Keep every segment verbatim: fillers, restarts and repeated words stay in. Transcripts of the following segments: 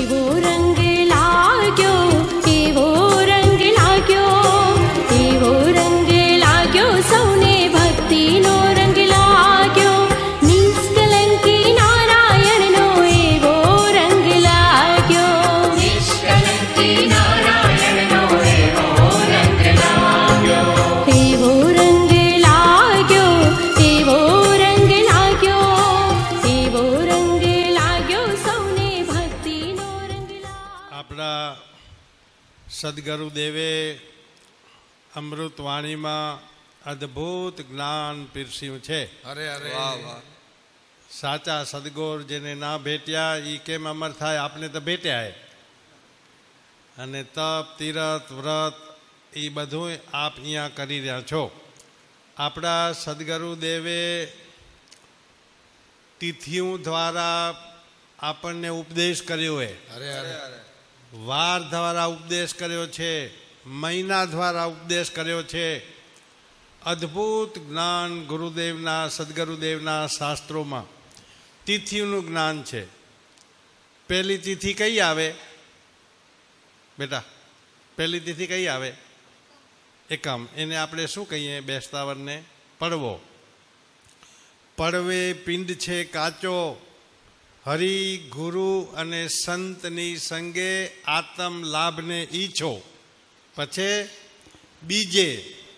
એવો રંગ લાગ્યો, એવો રંગ લાગ્યો, એવો રંગ લાગ્યો સૌને ભક્તિનો રંગ લાગ્યો, નિષ્કલંકી નારાયણનો એવો રંગ લાગ્યો, નિષ્કલંકી નારાયણનો એવો રંગ લાગ્યો, એવો રંગ લાગ્યો, એવો રંગ લાગ્યો, એવો રંગ લાગ્યો સૌને ભક્તિનો રંગ લાગ્યો. આપણા સદગુરુદેવે અમૃતવાણીમાં અદ્ભુત જ્ઞાન પીરસ્યું છે. અરે અરે વાહ વાહ. સાચા સદગુર જેને ના ભેટ્યા એ કેમ અમર થાય? આપને તો ભેટ્યા. અને તપ તીરથ વ્રત એ બધું આપ અહીંયા કરી રહ્યા છો. આપણા સદગુરુદેવે તિથિઓ દ્વારા આપણને ઉપદેશ કર્યો છે. અરે અરે વાર દ્વારા ઉપદેશ કર્યો છે, મહિના દ્વારા ઉપદેશ કર્યો છે. અદ્ભુત જ્ઞાન ગુરુદેવના સદગુરુદેવના શાસ્ત્રોમાં તિથિનું જ્ઞાન છે. પહેલી તિથિ કઈ આવે બેટા? પહેલી તિથિ કઈ આવે? એકમ. એને આપણે શું કહીએ બેસતાવરને? પડવો. પડવે પિંડ છે કાચો, હરિ ગુરુ અને સંતની સંગે આત્મ લાભને ઈચ્છો. પછી બીજે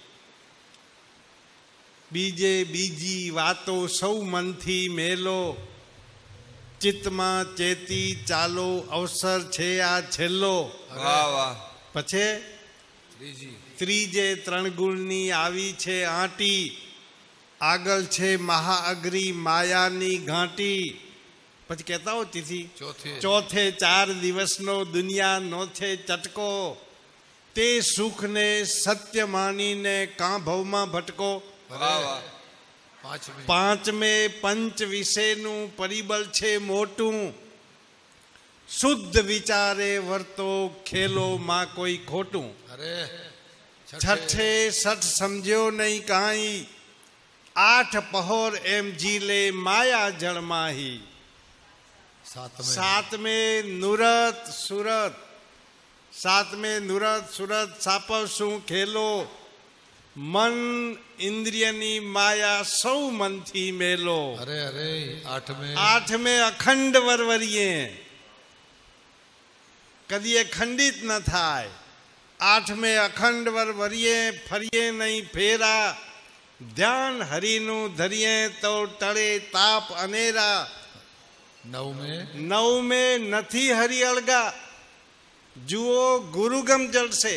બીજે બીજી વાતો સૌ મનથી મેલો, ચિત્તમાં ચેતી ચાલો અવસર છે આ છેલ્લો. વાહ વાહ. પછી ત્રીજી ત્રીજે ત્રણ ગુણની આવી છે આંટી, આગળ છે મહાઅગ્રી માયાની ઘાંટી. પછી કહેતા હો તિથિ ચોથે ચોથે ચાર દિવસનો દુનિયા નો છે ચટકો, તે સુખને સત્ય માનીને કાં ભવમાં ભટકો. વાહ વાહ. પાંચમી પાંચમે પંચ વિશેનું પરિબળ છે મોટું, શુદ્ધ વિચારે વર્તો ખેલો માં કોઈ ખોટું. અરે છઠ્ઠે સઠ સમજ્યો નહીં કાંઈ, આઠ પહોર એમ જીલે માયા જળમાહી. સાતમે સાતમે નુરત સુરત, સાતમે નુરત સુરત સાપવશું ખેલો, મન ઇન્દ્રિયની માયા સૌ મનથી મેલો. અરે અરે આઠમે આઠમે અખંડ વરવરીએ, કદીએ ખંડિત ન થાય. આઠમે અખંડ વરવરીએ, ફરીએ નહીં ફેરા, ધ્યાન હરિનું ધરીએ તો ટળે તાપ અનેરા. નવમે નવમે નથી હરિ અળગા, જુઓ ગુરુગમ જળશે.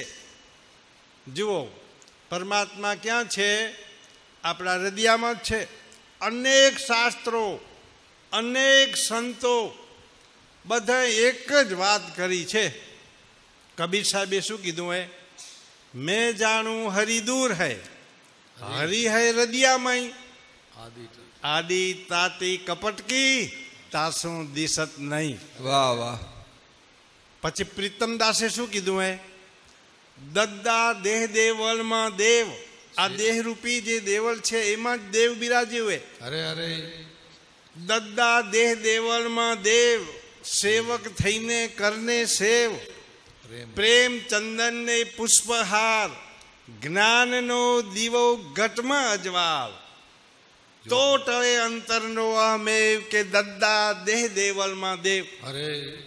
જુઓ પરમાત્મા ક્યાં છે? આપણા હૃદયમાં જ છે. અનેક શાસ્ત્રો અનેક સંતો બધા એક જ વાત કરી છે. કબીર સાહેબે શું કીધું હે? મેં જાણું હરિ દૂર હૈ, હરિ હૈ હૃદયમય, આદિ આદિ તાતી કપટકી તાસું દિશત નહીં. વાહ વાહ. પછી પ્રીતમ દાસે શું કીધું હે? દદ્દા દેહ દેવલમાં દેવ, આ દેહ રૂપી જે દેવલ છે એમાં જ દેવ બિરાજ્યું હોય. અરે અરે દદ્દા દેહ દેવલમાં દેવ, સેવક થઈને કરને સેવ, પ્રેમ પ્રેમ ચંદન ને પુષ્પહાર, જ્ઞાનનો દીવો ઘટમાં અજવાળ, તો ટળે અંતરનો અહમેવ કે દદ્દા દેહ દેવલમાં દેવ. અરે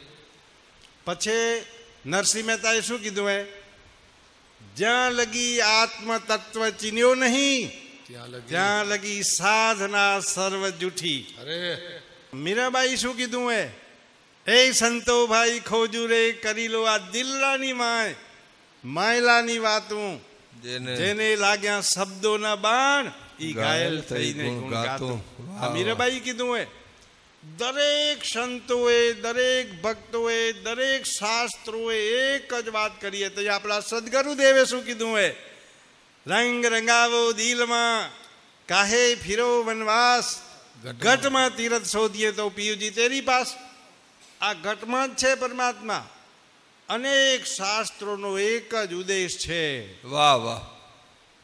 પછી નરસિંહ મહેતાએ શું કીધું હે? જ્યાં લગી આત્મ તત્વ ચીન્યો નહીં, ત્યાં લગી ત્યાં લગી સાધના સર્વ જૂઠી. અરે મીરાબાઈ શું કીધું હે? એ સંતો ભાઈ ખોજુ રે કરી લો આ દિલરાની માય, માયલાની વાતું, જેને જેને લાગ્યા શબ્દોના બાણ ઈ ઘાયલ થઈને ગુણ ગાતું. આ મીરાબાઈ કીધું હે. દરેક સંતોએ, દરેક ભક્તોએ, દરેક શાસ્ત્રોએ એક જ વાત કરી હતી. આપણા સદગુરુદેવે શું કીધું હે? રંગ રંગાવો દિલમાં, કાહે ફિરો વનવાસ, ઘટમાં તીરથ શોધીએ તો પિયુજી તેરી પાસ. આ ઘટમાં જ છે પરમાત્મા. અનેક શાસ્ત્રોનો એક જ ઉદ્દેશ છે. વાહ વાહ.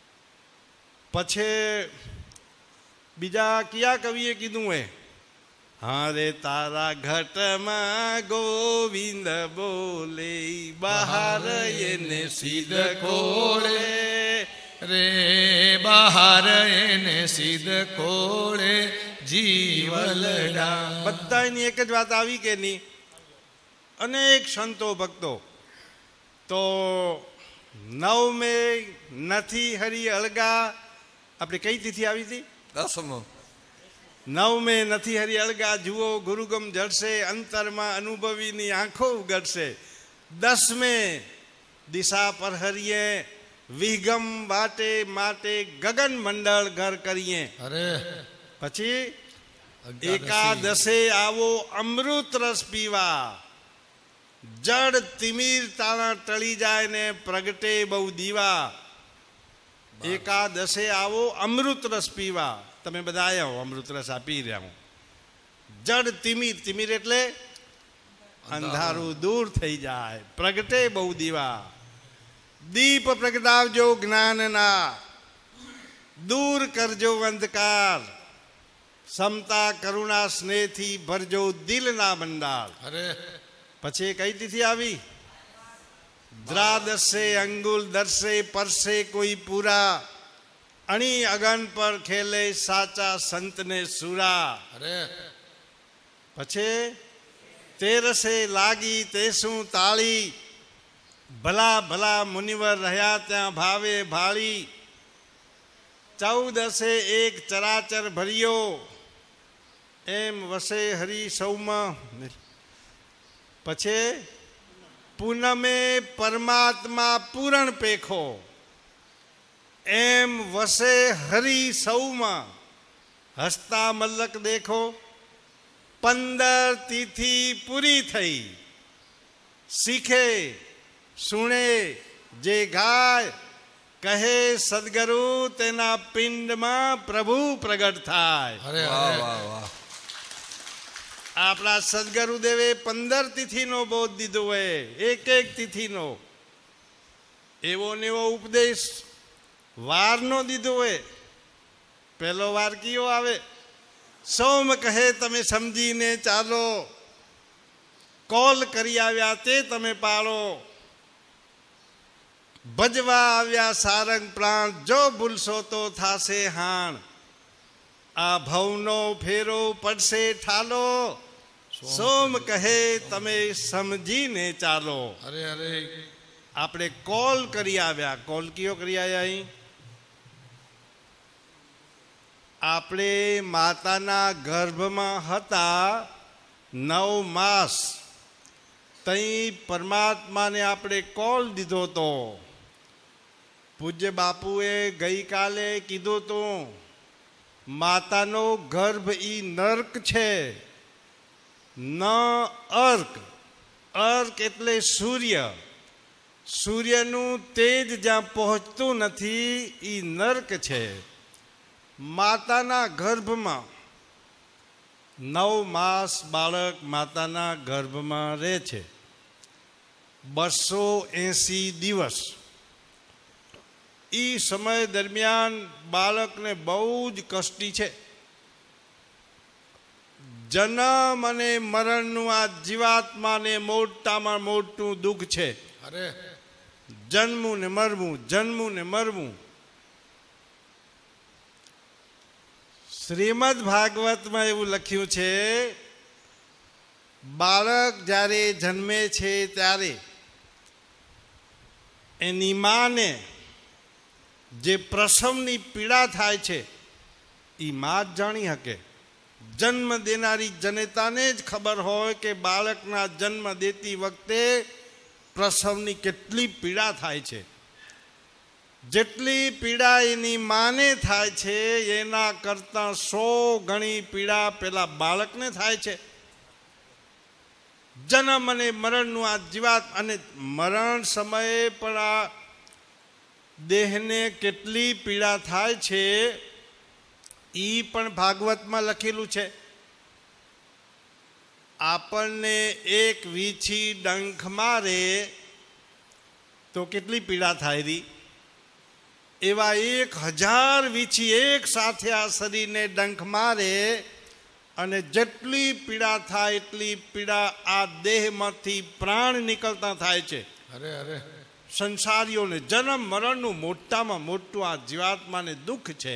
પછી બીજા કયા કવિએ કીધું હે? હારે તારા ઘટમાં ગોવિંદ બોલે બહાર એને સિદ્ધ ખોળે રે બહાર એને સિદ્ધ ખોળે જીવલડા. બધાની એક જ વાત આવી કે નહીં? અનેક સંતો ભક્તો તો નવ મે નથી હરી અળગા, આપણે કઈ તિથિ આવી હતી? દસમો. નવ મે નથી હરી અળગા, જુઓ ગુરુગમ જળશે, અંતરમાં અનુભવીની આંખો ઉગડશે. દસ મે દિશા પર હરીએ, વિહગમ વાટે માટે ગગન મંડળ ઘર કરીએ. અરે પછી એકાદશે આવો અમૃત રસ પીવા, જડ તિમિર તાણા ટળી જાય ને પ્રગટે બહુ દીવા. એકાદશે આવો અમૃત રસ પીવા. તમે બધા આવ્યા હો, અમૃત રસ આપી રહ્યા હું. જડ તિમિર, તિમિર એટલે અંધારું દૂર થઈ જાય, પ્રગટે બહુ દીવા. દીપ પ્રગટાવજો જ્ઞાનના, દૂર કરજો અંધકાર, સમતા કરુણા સ્નેહથી ભરજો દિલના ભંડાર. અરે પછી કઈ તિથિ આવી? દ્રાદશે અંગુલ દર્શે પરસે કોઈ પૂરા, અણી અગન પર ખેલે સાચા સંતને સુરા. અરે પછી તેરસે લાગી તેસું તાળી, ભલા ભલા મુનિવર રહ્યા ત્યાં ભાવે ભાળી. ચૌદસે એક ચરાચર ભર્યો, એમ વસે હરી સૌમાં. પછી પૂનમે પરમાત્મા પૂરણ પેખો, એમ વસે હરી સૌમાં. હસતા મલક દેખો, પંદર તિથિ પૂરી થઈ. શીખે સુણે જે ગાય, કહે સદગુરુ તેના પિંડમાં પ્રભુ પ્રગટ થાય. અરે વાહ અરે વાહ વાહ. આપણા સદગુરુદેવે પંદર તિથિનો બોધ દીધો હોય, એક એક તિથિનો. એવો ને એવો ઉપદેશ વારનો દીધો હોય. પહેલો વાર કયો આવે? સોમ કહે તમે સમજીને ચાલો, કોલ કરી આવ્યા તે તમે પાળો. ભજવા આવ્યા સારંગ પ્રાણ, જો ભૂલશો તો થાશે હાણ. આ ભવનો ફેરો પડશે ઠાલો, સોમ કહે તમે સમજીને ચાલો. અરે અરે આપણે કોલ કરી આવ્યા. કોલ કયો કરી આવ્યા? અહીં આપણે માતાના ગર્ભમાં હતા નવ માસ, તઈ પરમાત્માને આપણે કોલ દીધો તો. પૂજ્ય બાપુએ ગઈકાલે કીધું તું, માતાનો ગર્ભ ઈ નર્ક છે, ન અર્ક. અર્ક એટલે સૂર્ય. સૂર્યનું તેજ જ્યાં પહોંચતું નથી એ નર્ક છે. માતાના ગર્ભમાં નવ માસ બાળક માતાના ગર્ભમાં રહે છે. બસો એસી દિવસ. એ સમય દરમિયાન બાળકને બહુ જ કષ્ટી છે. જન્મ અને મરણનું આ જીવાત્માને મોટામાં મોટું દુઃખ છે. અરે જન્મવું ને મરવું, જન્મવું ને મરવું. શ્રીમદ ભાગવતમાં એવું લખ્યું છે, બાળક જ્યારે જન્મે છે ત્યારે એની માને જે પ્રસવની પીડા થાય છે એ માં જ જાણી શકે. જન્મ દેનારી જનેતાને જ ખબર હોય કે બાળકના જન્મ દેતી વખતે પ્રસવની કેટલી પીડા થાય છે. જેટલી પીડા એની માને થાય છે એના કરતાં સો ગણી પીડા પેલા બાળકને થાય છે. જન્મ અને મરણનું આ જીવાત, અને મરણ સમયે પણ આ દેહને કેટલી પીડા થાય છે એ પણ ભાગવતમાં લખેલું છે. આપણને એક વીછી ડંખ મારે તો કેટલી પીડા થાય રહી, એવા એક હજાર વીછી એક સાથે આ શરીરને ડંખ મારે અને જેટલી પીડા થાય એટલી પીડા આ દેહમાંથી પ્રાણ નીકળતા થાય છે. અરે અરે સંસારીઓને જન્મ મરણનું મોટામાં મોટું આ જીવાત્માને દુઃખ છે.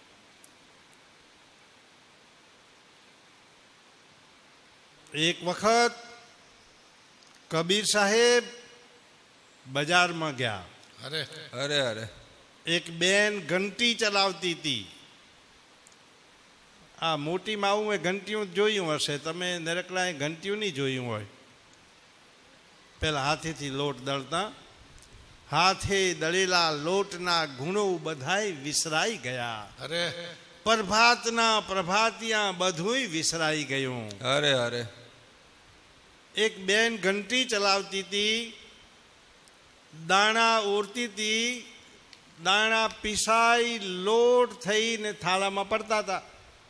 એક વખત કબીર સાહેબ બજારમાં ગયા. અરે અરે અરે એક બેન ઘંટી ચલાવતી હતી. આ મોટી માવું એ ઘંટીયું જોયું હશે, તમે નરકડાએ ઘંટીયું નહીં જોયું હોય. પેલા હાથેથી લોટ દળતા, હાથે દળેલા લોટના ગુણો બધાય વિસરાઈ ગયા. અરે પ્રભાતના પ્રભાતિયા બધુંય વિસરાઈ ગયું. અરે અરે એક બેન ઘંટી ચલાવતી હતી, દાણા ઓરતી હતી, દાણા પીસાઈ લોટ થઈને થાળામાં પડતા હતા.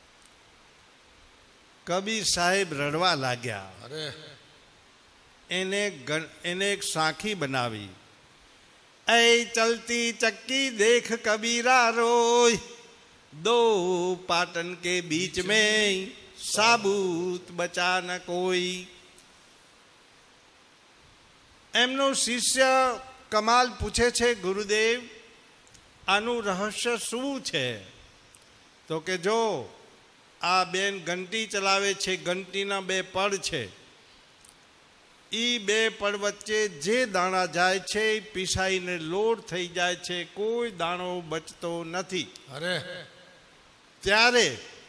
કબીર સાહેબ રડવા લાગ્યા. અરે એને એને એક સાખી બનાવી. ऐ चलती चक्की देख कबीरा रोय, दो पाटन के बीच में साबूत बचा न कोई. એમનો શિષ્ય કમાલ પૂછે છે, ગુરુદેવ આનું રહસ્ય શું છે? તો કે જો આ બેન ઘંટી ચલાવે છે, ઘંટીના બે પડ છે, એ બે પડ વચ્ચે જે દાણા જાય છે એ પીસાઈને લોટ થઈ જાય છે, કોઈ દાણો બચતો નથી. અરે ત્યારે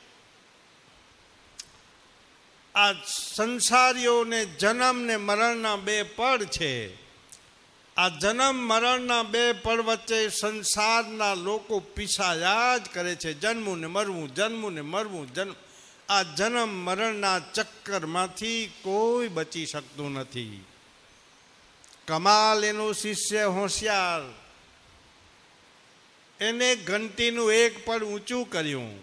આ સંસારીઓને જન્મ ને મરણના બે પડ છે. આ જન્મ મરણના બે પડ વચ્ચે સંસારના લોકો પીસાયા જ કરે છે. જન્મવું ને મરવું, જન્મવું ને મરવું, જન્મ આ જન્મ મરણના ચક્કરમાંથી કોઈ બચી શકતું નથી. કમાલ એનો શિષ્ય હોશિયાર, એને ઘંટીનું એક પડ ઊંચું કર્યું.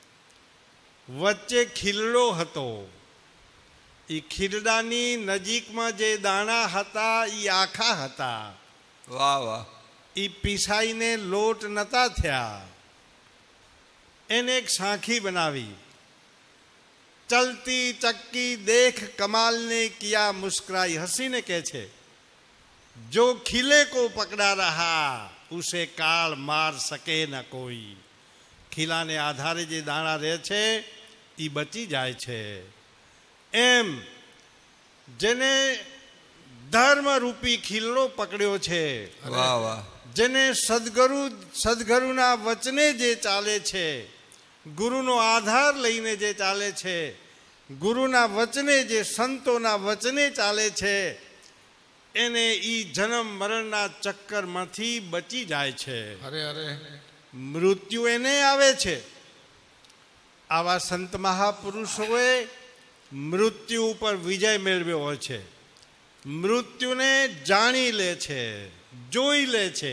વચ્ચે ખીલડો હતો. એ ખીરડાની નજીકમાં જે દાણા હતા એ આખા હતા. વાહ વાહ એ પીસાઈને લોટ નતા થયા. એને એક સાખી બનાવી. ચલતી ચક્કી દેખ કમાલ ને કિયા મુસ્કરાઈ. હસીને કહે છે, જો ખીલે કો પકડા રહા ઉસે કાળ માર સકે ન કોઈ. ખીલાને આધારે જે દાણા રહે છે એ બચી જાય છે. એમ જેને ધર્મરૂપી ખીલડો પકડ્યો છે, વાહ વાહ જેને સદગુરુ સદગુરુના વચને જે ચાલે છે, ગુરુનો આધાર લઈને જે ચાલે છે, ગુરુના વચને જે સંતોના વચને ચાલે છે, એને ઈ જન્મ મરણના ચક્કરમાંથી બચી જાય છે. અરે અરે મૃત્યુ એને આવે છે. આવા સંત મહાપુરુષોએ મૃત્યુ ઉપર વિજય મેળવ્યો હોય છે. મૃત્યુને જાણી લે છે, જોઈ લે છે.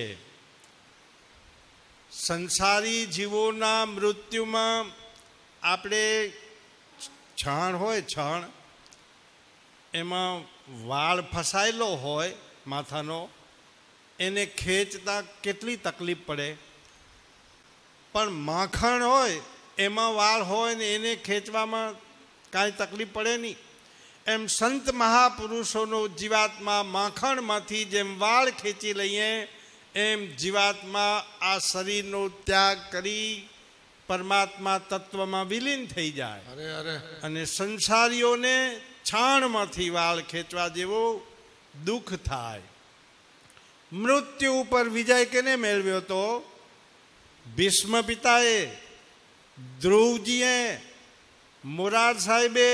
સંસારી જીવોના મૃત્યુમાં આપણે છાણ હોય, છાણ એમાં વાળ ફસાયેલો હોય માથાનો, એને ખેંચતા કેટલી તકલીફ પડે. પણ માખણ હોય એમાં વાળ હોય ને એને ખેંચવામાં કાંઈ તકલીફ પડે નહીં. એમ સંત મહાપુરુષોનો જીવાત્મા માખણમાંથી જેમ વાળ ખેંચી લઈએ, એમ જીવાત્મા આ શરીરનો ત્યાગ કરી પરમાત્મા તત્વમાં વિલીન થઈ જાય. અરે અરે અને સંસારીઓને છાણમાંથી વાળ ખેંચવા જેવો દુઃખ થાય. મૃત્યુ ઉપર વિજય કેને મેળવ્યો તો? ભીષ્મ પિતાએ, ધ્રુવજીએ, મોરાર સાહેબે.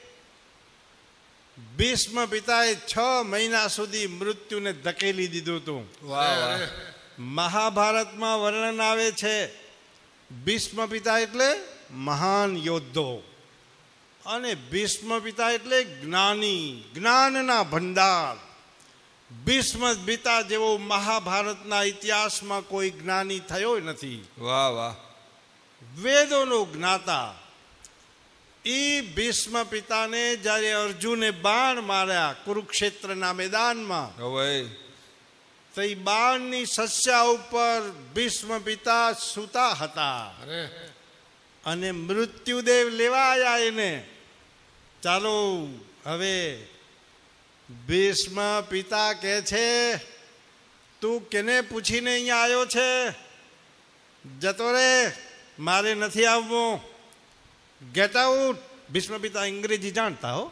ભીષ્મ પિતાએ છ મહિના સુધી મૃત્યુને ધકેલી દીધું હતું. વાહ વાહ મહાભારતમાં વર્ણન આવે છે. ભીષ્મ પિતા એટલે મહાન યોદ્ધો, અને ભીષ્મ પિતા એટલે જ્ઞાની, જ્ઞાનના ભંડાર. ભીષ્મ પિતા જેવો મહાભારતના ઇતિહાસમાં કોઈ જ્ઞાની થયો નથી. વાહ વાહ વેદોનો જ્ઞાતા. એ ભીષ્મ પિતાને જ્યારે અર્જુને બાણ માર્યા કુરુક્ષેત્રના મેદાનમાં, હવે તો એ બાણની સસ્યા ઉપર ભીષ્મ પિતા સૂતા હતા. અરે અને મૃત્યુદેવ લેવા આવ્યા એને. ચાલો હવે ભીષ્મ પિતા કહે છે તું કેને પૂછીને અહીંયા આવ્યો છે? જતો રે, મારે નથી આવવું, ગેટ આઉટ. ભીષ્મ પિતા અંગ્રેજી જાણતા હો.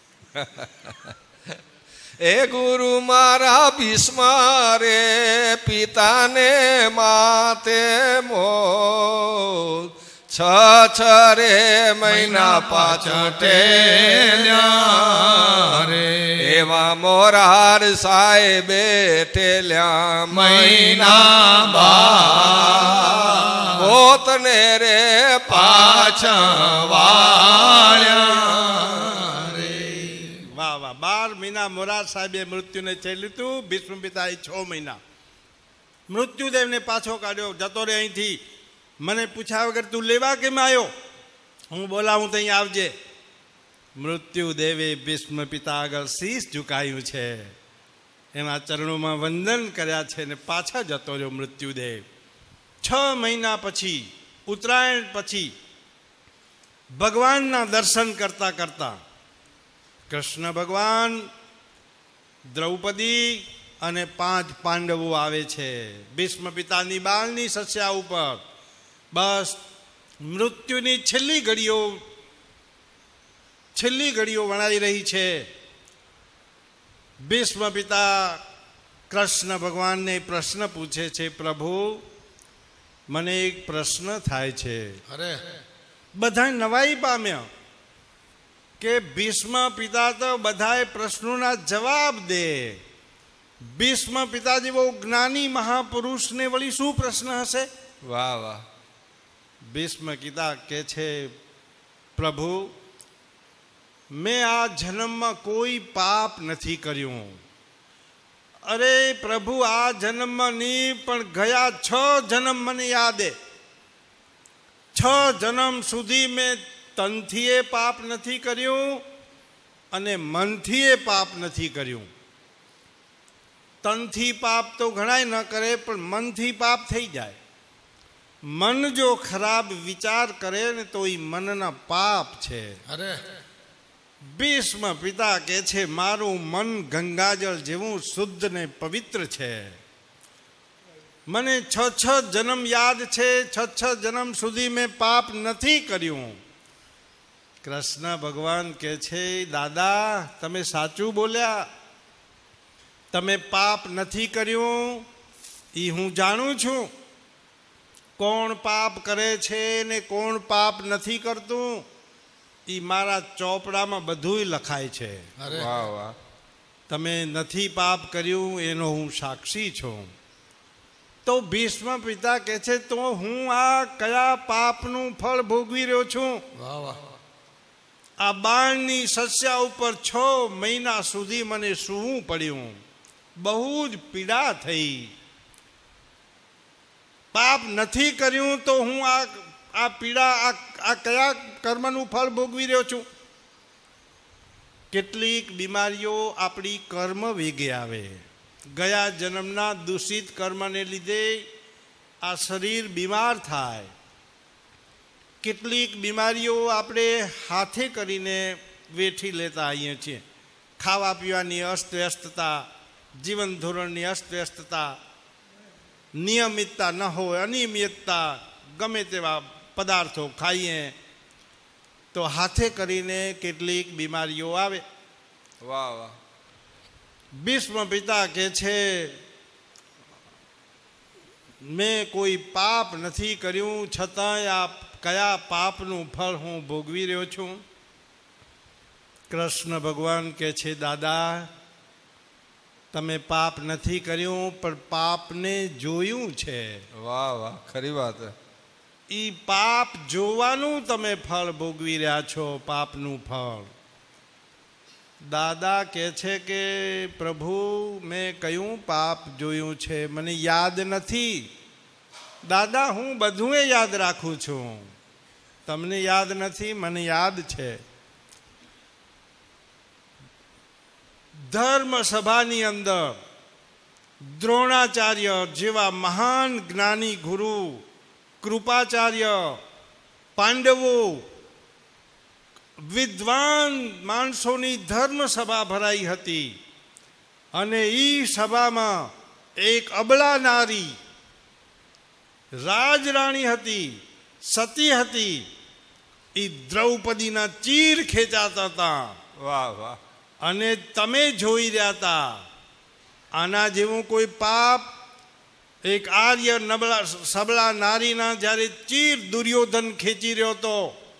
એ ગુરુ મારા ભીષ્મ રે પિતાને માતે મોત છ છ રે મહિના પાછટે રે એવા મોરાર સાહેબે ટેલ્યા મહિના બા મોતને રે પાછા વાળ્યા રે. વાહ વાહ. બાર મહિના મોરાર સાહેબે મૃત્યુને છેલ્યું હતું. ભીષ્મ પિતાએ છ મહિના મૃત્યુદેવને પાછો કાઢ્યો. જતો રે અહીંથી, મને પૂછ્યા વગર તું લેવા કેમ આવ્યો? હું બોલાવું તો અહીં આવજે. મૃત્યુદેવે ભીષ્મ પિતા આગળ શીશ ઝુકાયું છે, એના ચરણોમાં વંદન કર્યા છે ને પાછા જતો રહ્યો મૃત્યુદેવ. છ મહિના પછી, ઉત્તરાયણ પછી ભગવાનના દર્શન કરતા કરતા કૃષ્ણ ભગવાન, દ્રૌપદી અને પાંચ પાંડવો આવે છે ભીષ્મ પિતાની બાળની સસ્યા ઉપર. બસ મૃત્યુની છેલ્લી ઘડીઓ છેલ્લી ઘડીઓ વણાઈ રહી છે. ભીષ્મ પિતા કૃષ્ણ ભગવાનને પ્રશ્ન પૂછે છે, પ્રભુ મને એક પ્રશ્ન થાય છે. અરે બધા નવાઈ પામ્યા કે ભીષ્મ પિતા તો બધાએ પ્રશ્નોના જવાબ દે. ભીષ્મ પિતા જેવો જ્ઞાની મહાપુરુષને વળી શું પ્રશ્ન હશે? વાહ વાહ. ભીષ્મ પિતા કે છે, પ્રભુ મેં આ જન્મમાં કોઈ પાપ નથી કર્યું. અરે પ્રભુ, આ જન્મમાં નહીં પણ ગયા છ જન્મ મને યાદે. છ જન્મ સુધી મેં તનથીએ પાપ નથી કર્યું અને મનથીએ પાપ નથી કર્યું. તનથી પાપ તો ઘણાય ન કરે પણ મનથી પાપ થઈ જાય. મન જો ખરાબ વિચાર કરે ને તો એ મનના પાપ છે. અરે ભીષ્મ પિતા કહે છે, મારું મન ગંગાજળ જેવું શુદ્ધ ને પવિત્ર છે. મને છ છ જન્મ યાદ છે, છ છ જન્મ સુધી મેં પાપ નથી કર્યું. કૃષ્ણ ભગવાન કહે છે, દાદા તમે સાચું બોલ્યા, તમે પાપ નથી કર્યું એ હું જાણું છું. કોણ પાપ કરે છે ને કોણ પાપ નથી કરતું એ મારા ચોપડામાં બધુંય લખાય છે. અરે વાહ વાહ. તમે નથી પાપ કર્યું એનો હું સાક્ષી છું. તો ભીષ્મ પિતા કહે છે, તો હું આ કયા પાપનું ફળ ભોગવી રહ્યો છું? વાહ વાહ. આ બાણની સસ્યા ઉપર છ મહિના સુધી મને સૂવું પડ્યું, બહુ જ પીડા થઈ. પાપ નથી કર્યું તો હું આ આ પીડા આ આ કયા કર્મનું ફળ ભોગવી રહ્યો છું? કેટલીક બીમારીઓ આપણી કર્મ વેગે આવે. ગયા જન્મના દૂષિત કર્મને લીધે આ શરીર બીમાર થાય. કેટલીક બીમારીઓ આપણે હાથે કરીને વેઠી લેતા આવીએ છીએ. ખાવા પીવાની અસ્તવ્યસ્તતા, જીવન ધોરણની અસ્તવ્યસ્તતા, નિયમિતતા ન હોય, અનિયમિતતા, ગમે તેવા પદાર્થો ખાઈએ તો હાથે કરીને કેટલીક બીમારીઓ આવે. વાહ વાહ. ભીષ્મ પિતા કહે છે, મેં કોઈ પાપ નથી કર્યું છતાંય આ કયા પાપનું ફળ હું ભોગવી રહ્યો છું? કૃષ્ણ ભગવાન કહે છે, દાદા તમે પાપ નથી કર્યું પણ પાપને જોયું છે. વાહ વાહ, ખરી વાત. એ પાપ જોવાનું તમે ફળ ભોગવી રહ્યા છો, પાપનું ફળ. દાદા કહે છે કે પ્રભુ મેં કયું પાપ જોયું છે મને યાદ નથી. દાદા હું બધું યાદ રાખું છું, તમને યાદ નથી, મને યાદ છે. ધર્મ સભાની અંદર દ્રોણાચાર્ય જેવા મહાન જ્ઞાની ગુરુ, કૃપાચાર્ય, પાંડવો વિદ્વાન માણસોની ધર્મ સભા ભરાઈ હતી અને એ સભામાં એક અબળા નારી રાજરાણી હતી, સતી હતી, એ દ્રૌપદીના ચીર ખેંચાતા હતા. વાહ વાહ. અને તમે જોઈ રહ્યા હતા. આના જેવું કોઈ પાપ એક આર્ય નબળા સબળા નારીના જ્યારે ચીર દુર્યોધન ખેંચી રહ્યો હતો.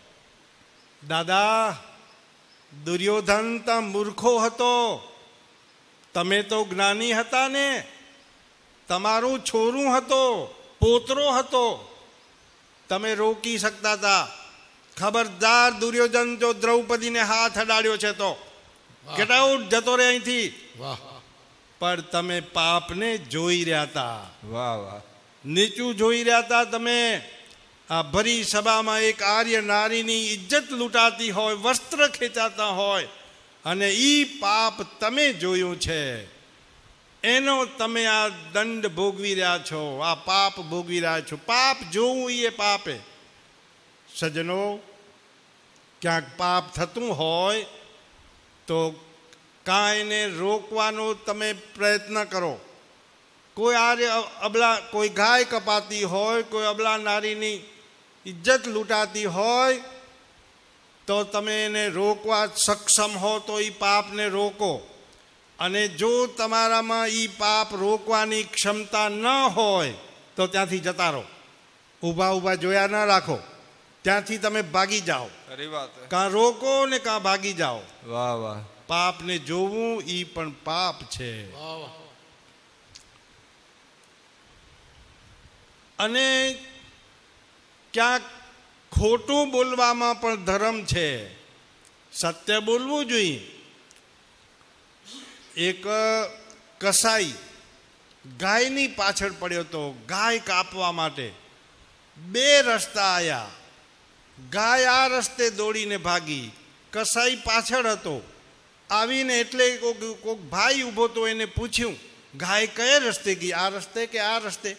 દાદા, દુર્યોધન તો મૂર્ખો હતો, તમે તો જ્ઞાની હતા ને. તમારું છોરું હતો, પોતરો હતો, તમે રોકી શકતા હતા. ખબરદાર દુર્યોધન જો દ્રૌપદીને હાથ અડાડ્યો છે તો ગેટ આઉટ, જતો રહે અહીંથી. પણ તમે પાપને જોઈ રહ્યા હતા. વાહ વાહ. નીચું જોઈ રહ્યા હતા તમે. આ ભરી સભામાં એક આર્ય નારીની ઇજ્જત લૂંટાતી હોય, વસ્ત્ર ખેંચાતા હોય, અને ઈ પાપ તમે જોયું છે. એનો તમે આ દંડ ભોગવી રહ્યા છો, આ પાપ ભોગવી રહ્યા છો. પાપ જોવું એ પાપે. સજ્જનો, ક્યાંક પાપ થતું હોય તો કાંઈ એને રોકવાનો તમે પ્રયત્ન કરો. કોઈ આર્ય અબલા, કોઈ ગાય કપાતી હોય, કોઈ અબલા નારીની ઇજ્જત લૂંટાતી હોય તો તમે એને રોકવા સક્ષમ હો તો એ પાપને રોકો. અને જો તમારામાં એ પાપ રોકવાની ક્ષમતા ન હોય તો ત્યાંથી જતા રહો. ઊભા ઊભા જોયા ન રાખો, ત્યાંથી તમે ભાગી જાઓ. કાં રોકો ને કાં ભાગી જાઓ. વાહ વાહ. પાપને જોવું એ પણ પાપ છે. અને ક્યાંક ખોટું બોલવામાં પણ ધર્મ છે. સત્ય બોલવું જોઈએ. એક કસાઈ ગાયની પાછળ પડ્યો હતો, ગાય કાપવા માટે. બે રસ્તા આવ્યા. ગાય આ રસ્તે દોડીને ભાગી, કસાઈ પાછળ હતો. આવીને એટલે કોઈક ભાઈ ઊભો તો એને પૂછ્યું, ગાય કયા રસ્તે ગઈ, આ રસ્તે કે આ રસ્તે?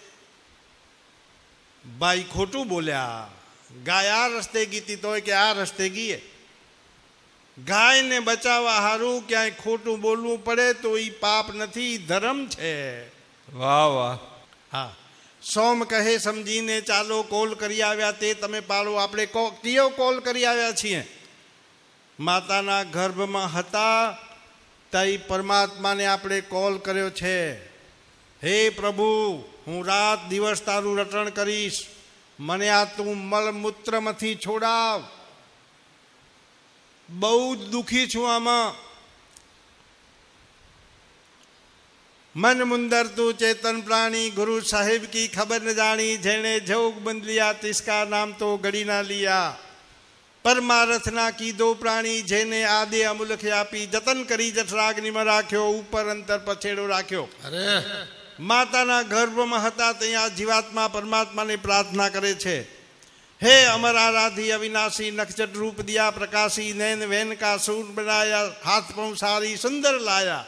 ભાઈ ખોટું બોલ્યા. ગાય આ રસ્તે ગીતી તોય કે આ રસ્તે ગઈએ. ગાયને બચાવવા હારું ક્યાંય ખોટું બોલવું પડે તો એ પાપ નથી, ધર્મ છે. વાહ વાહ. હા. સોમ કહે સમજીને ચાલો, કોલ કરી આવ્યા તે તમે પાડો. આપણે કયો કોલ કરી આવ્યા છીએ? માતાના ગર્ભમાં હતા તઈ પરમાત્માને આપણે કોલ કર્યો છે. હે પ્રભુ, હું રાત દિવસ તારું રટણ કરીશ, મને આ તું મળમૂત્રમાંથી છોડાવ. બહુ જ દુઃખી છું આમાં. મન મુંદર તું ચેતન પ્રાણી, ગુરુ સાહેબ કી ખબર ન જાણી, જેણે જોગ બંધ લિયા તિસકા નામ તો ગડી ના લિયા. પરમારથના કીધો પ્રાણી, જેને આદે અમુલખ આપી, જતન કરી જઠરાગ્નિમાં રાખ્યો, ઉપર અંતર પછેડો રાખ્યો. અરે માતાના ગર્ભમાં હતા ત્યાં જીવાત્મા પરમાત્માને પ્રાર્થના કરે છે. હે અમર આરાધી અવિનાશી, નક્ષટ રૂપ દિયા પ્રકાશી, નૈન વેન કા સૂર બનાયા, હાથ પૌ સારી સુંદર લાયા.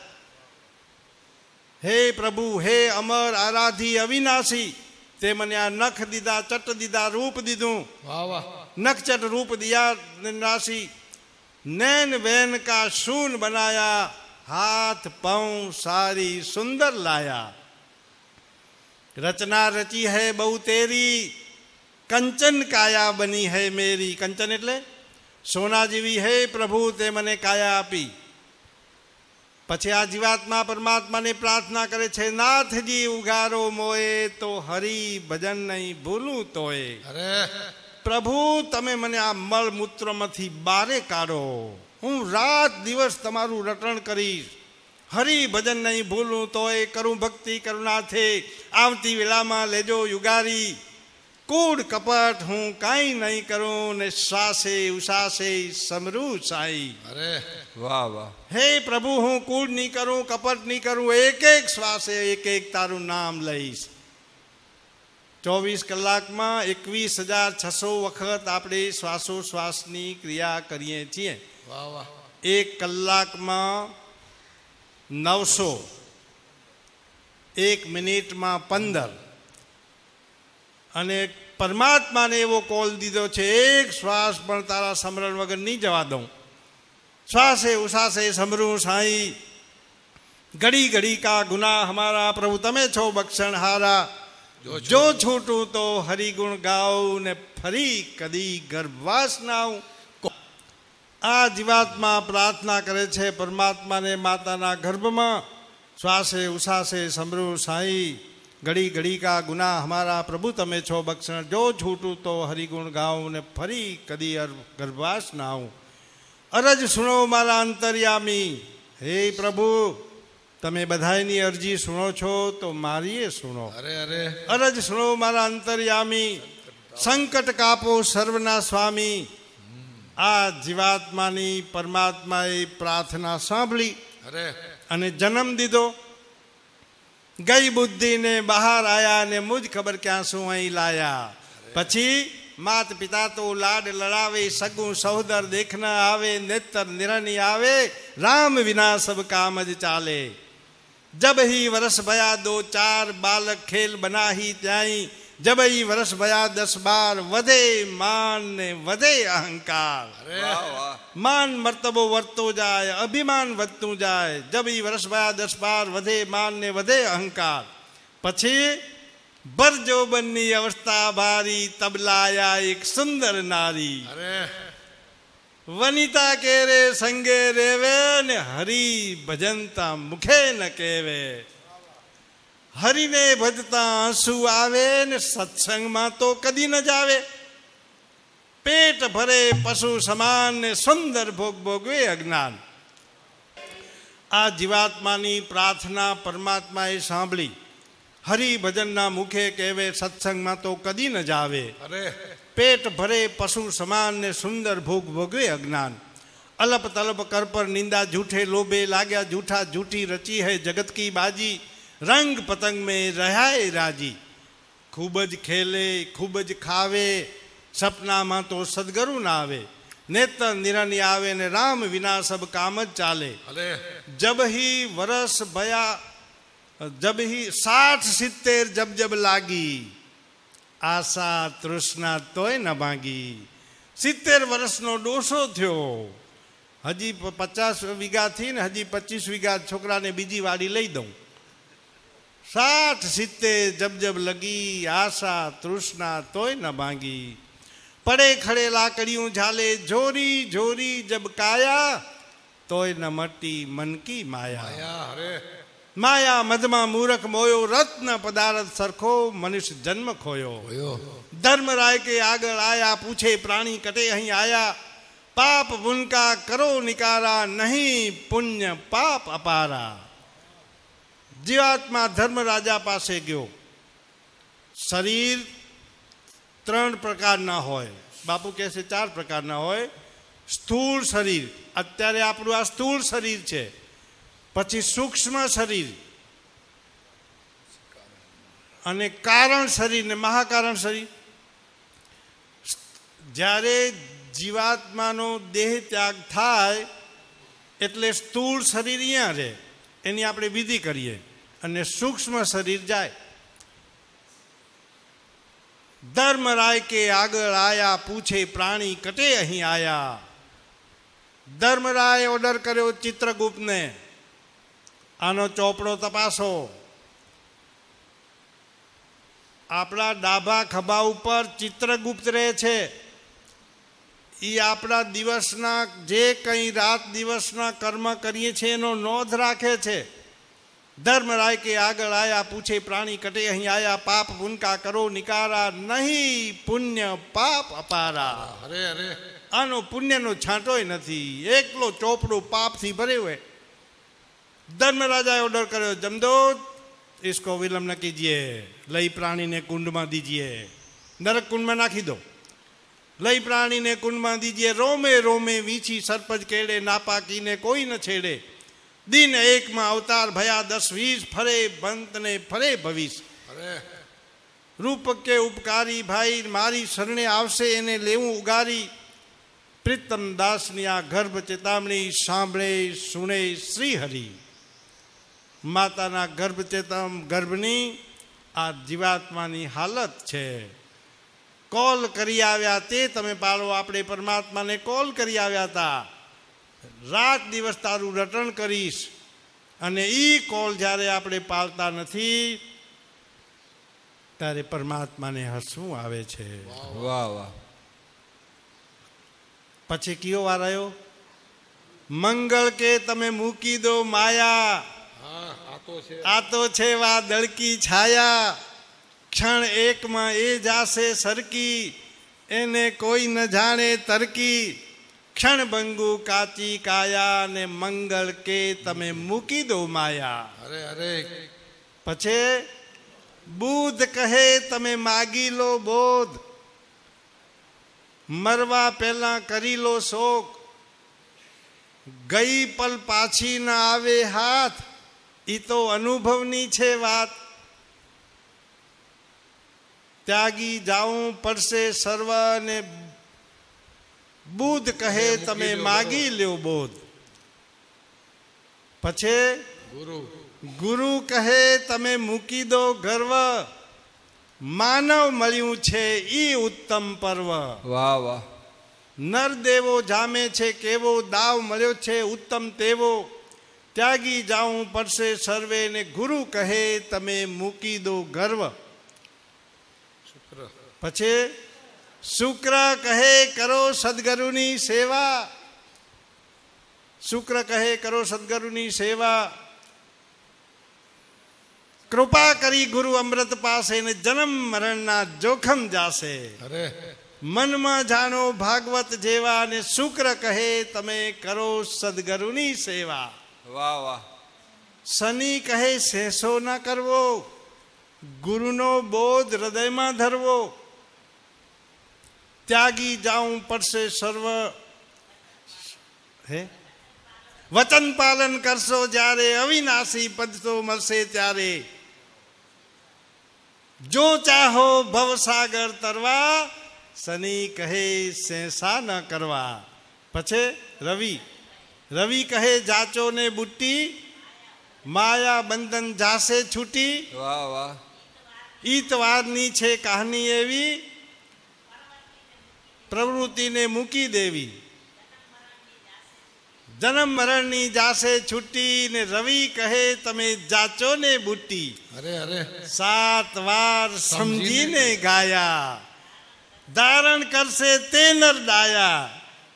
હે પ્રભુ, હે અમર આરાધી અવિનાશી, તે મને આ નખ દીધા, ચટ દીધા, રૂપ દીધું. વાહ વાહ. નક્ષટ રૂપ દિયા નાસી, નૈન વેન કા શૂન બનાયા, હાથ પૌ સારી સુંદર લાયા. રચના રચી હૈ બહુ તેરી, કંચન કાયા બની હૈ મેરી. કંચન એટલે સોના જેવી હે પ્રભુ, તે મને કાયા આપી. પછી આ જીવાત્મા પરમાત્માને પ્રાર્થના કરે છે, નાથજી ઉગારો મોએ, તો હરિ ભજન નહીં ભૂલું તોય. અરે પ્રભુ, તમે મને આ મળમૂત્રમાંથી બારે કાઢો, હું રાત દિવસ તમારું રટણ કરીશ, હરિ ભજન નહીં ભૂલું તોય કરું ભક્તિ કરુણાથે, આવતી વેલામાં લેજો યુગારી. કૂડ કપટ હું કાંઈ નહીં કરું, ને શ્વાસે ઉશાસે સમરું સાઈ. અરે વાહ વાહ. હે પ્રભુ, હું કૂડ નહીં કરું, કપટ નહીં કરું, એક એક શ્વાસે એક એક તારું નામ લઈશ. ચોવીસ કલાકમાં એકવીસ હજાર છસો વખત આપણે શ્વાસોશ્વાસની ક્રિયા કરીએ છીએ. વાહ વાહ. એક કલાકમાં નવસો, એક મિનિટમાં પંદર, અને પરમાત્માને એવો કોલ દીધો છે, એક શ્વાસ પણ તારા સ્મરણ વગર નહીં જવા દઉં. શ્વાસે ઉશ્વાસે સમરું સાઈ, ઘડી ઘડી કા ગુના હમારા, પ્રભુ તમે છો બક્ષણ હારા. જો છૂટું તો હરિગુણ ગાઉં ને ફરી કદી ગર્ભવાસ ના આવું. આ જીવાત્મા પ્રાર્થના કરે છે પરમાત્માને માતાના ગર્ભમાં, શ્વાસે ઉશ્વાસે સમરું સાઈ, ઘડી ઘડી કા ગુના હમારા, પ્રભુ તમે છો બક્ષણ. જો છૂટું તો હરિગુણ ગાઉં ને ફરી કદી ગર્ભવાસ ના આવું. અરજ સુણો મારા અંતર્યામી, હે પ્રભુ તમે બધાની અરજી સુણો છો તો મારીએ સુણો. અરે અરે અરજ સુણો મારા અંતર્યામી, સંકટ કાપો સર્વના સ્વામી. આ જીવાત્માની પરમાત્માએ પ્રાર્થના સાંભળી અરે અને જન્મ દીધો. ગઈ બુદ્ધિને બહાર આયા ને મુજ ખબર ક્યાં શું અહીં લાયા. પછી માત પિતા તો લાડ લડાવે, સગું સહોદર દેખના આવે, નેત્ર નિરણી આવે, રામ વિના સબ કામ જ ચાલે. જબ ही वर्ष भया दो चार, बालक खेल बना ही त्याई. जब ही वर्ष भया दस बार, વધે માન ને વધે અહંકાર. માન મર્તબો વધતો જાય, અભિમાન વધતું જાય. જબ ही वर्ष भया दस बार, વધે માન ને વધે અહંકાર. પછી બરજોબનની અવસ્થા ભારી, તબલાયા એક સુંદર નારી. અરે વનિતા કેરે સંગે રેવે ને હરી ભજનતા મુખે ન કેવે. હરિને ભજતા આંસુ આવે ને સત્સંગમાં તો કદી ન જાવે. પેટ ભરે પશુ સમાન ને સુંદર ભોગ ભોગવે અજ્ઞાન. આ જીવાત્માની પ્રાર્થના પરમાત્માએ સાંભળી. હરિભજનના મુખે કહેવે, સત્સંગમાં તો કદી ન જાવે. અરે પેટ ભરે પશુ સમાન ને સુંદર ભોગ ભોગવે અજ્ઞાન. અલપ તલપ કર પર નિંદા, झूठे लोभे लाग्या झूठा, झूठी रची है जगत की बाजी. रंग पतंग में रहाए राजी. खूब જ ખેલે ખૂબ જ ખાવે, સપનામાં તો સદગરુ ના આવે. નેત્ર નિરણી આવે ને રામ વિના સબ કામ જ ચાલે. અરે જબ ही વરસ ભયા, જબ ही સાઠ સિત્તેર જબ જબ લાગી, આશા તૃષ્ણા તોય ન ભાંગી. સિત્તેર વર્ષનો ડોસો થયો, હજી પચાસ વીઘાથી ને હજી પચીસ વીઘા છોકરાને બીજી વાડી લઈ દઉં. સાઠ સિત્તેર જબ જબ લગી, આશા તૃષ્ણા તોય ન ભાંગી. પડે ખડે લાકડીયું ઝાલે, જોરી જોરી જબ કાયા, તોય ન મટી મન કી માયા. અરે માયા મધમાં મૂરખ મોયો, રત્ન પદાર્થ સરખો મનુષ્ય જન્મ ખોયો. ધર્મરાય કે આગળ આયા, પૂછે પ્રાણી કટે અહીં આયા. પાપ પુનકા કરો નિકારા, નહીં પુણ્ય પાપ અપારા. જીવાત્મા ધર્મરાજા પાસે ગયો. શરીર ત્રણ પ્રકારના હોય, બાપુ કહે છે ચાર પ્રકારના હોય. સ્થૂળ શરીર, અત્યારે આપણું આ સ્થૂળ શરીર છે. પછી સૂક્ષ્મ શરીર અને કારણ શરીર ને મહાકારણ શરીર. જ્યારે જીવાત્માનો દેહ ત્યાગ થાય એટલે સ્થૂળ શરીર અહીંયા રહે, એની આપણે વિધિ કરીએ અને સૂક્ષ્મ શરીર જાય. ધર્મરાય કે આગળ આયા, પૂછે પ્રાણી કટે અહીં આયા. ધર્મરાય ઓર્ડર કર્યો ચિત્રગુપ્તને, આનો ચોપડો તપાસો. આપણા ડાભા ખભા ઉપર ચિત્રગુપ્ત રહે છે. એ આપણા દિવસના જે કંઈ રાત દિવસના કર્મ કરીએ છીએ એનો નોંધ રાખે છે. ધર્મરાય કે આગળ આયા, પૂછે પ્રાણી કટે અહીં આયા. પાપ પુનકા કરો નિકારા, નહીં પુણ્ય પાપ અપારા. અરે અરે આનો પુણ્યનો છાંટોય નથી, એકલો ચોપડો પાપથી ભર્યો હોય. ધર્મરાજાએ ઓર્ડર કર્યો, જમદોત इसको विलंब न कीजिए, लई प्राणी ने कुंड में दीजिए, नरक कुंड में नाखी दो. लई प्राणी ने कुंड में दीजिए, रोमे रोमे वीछी सरपंच केड़े, नापाकी ने कोई न छेड़े. दिन एक में अवतार भया दस वीस, फरे बंत ने फरे भविष्य. रूप के उपकारी भाई मारी शरणे आवशे, एने लेवू उगारी. प्रीतम दासनी आ गर्भ चेतावनी सांभळे सुणे श्री हरि. માતાના ગર્ભ ચેતમ ગર્ભની આ જીવાત્માની હાલત છે. કોલ કરી આવ્યા તે તમે પાળો. આપણે પરમાત્માને કોલ કરી આવ્યા હતા, રાત દિવસ તારું રટણ કરીશ. અને એ કોલ જ્યારે આપણે પાળતા નથી ત્યારે પરમાત્માને હસવું આવે છે. વાહ વાહ. પછી કયો વાર આવ્યો? મંગળ કે તમે મૂકી દો માયા, આ તો છે વા દળકી છાયા. ક્ષણ એકમાં એ જાશે સરકી, એને કોઈ ન જાણે તરકી. ક્ષણ બંગુ કાચી કાયા, ને મંગળ કે તમે મૂકી દો માયા. અરે અરે. પછી બુધ કહે તમે માગી લો બોધ, મરવા પહેલા કરી લો શોક. ગઈ પલ પાછી ન આવે હાથ, ઈ તો અનુભવની છે વાત. ત્યાગી જાઉં પડશે સર્વ, ને બુધ કહે તમે માગી લ્યો બોધ. પછી ગુરુ ગુરુ કહે તમે મૂકી દો ગર્વ, માનવ મળ્યું છે ઈ ઉત્તમ પર્વ. વાહ વાહ. નર દેવો જામે છે કેવો, દાવ મળ્યો છે ઉત્તમ તેવો. ત્યાગી જાઉં પડશે સર્વે, ને ગુરુ કહે તમે મૂકી દો ગર્વ. પછી શુક્ર કહે કરો સદગુરુની સેવા. શુક્ર કહે કરો સદગુરુની સેવા. કૃપા કરી ગુરુ અમૃત પાસે, ને જન્મ મરણના જોખમ જાશે. અરે મનમાં જાણો ભાગવત જેવા, ને શુક્ર કહે તમે કરો સદગુરુની સેવા. વાહ વાહ. શનિ કહે સેસો ન કરવો, ગુરુનો બોધ હૃદયમાં ધરવો. ત્યાગી જાઉં પડશે સર્વ, હે વચન પાલન કરશો જ્યારે, અવિનાશી પદ તો મળશે ત્યારે. જો ચાહો ભવસાગર તરવા, શનિ કહે સેસા ન કરવા. પછી રવિ રવિ કહે જાચો ને બુટ્ટી, માયા બંધન જાશે છૂટી. વાહ વાહ. ઈતવારની છે કહાની એવી, પ્રવૃત્તિને મૂકી દેવી. જન્મ મરણની જાશે છૂટી, ને રવિ કહે તમે જાચો ને બુટ્ટી. અરે અરે. સાત વાર સમજીને ગાયા, ધારણ કરશે તે નર ડાયા.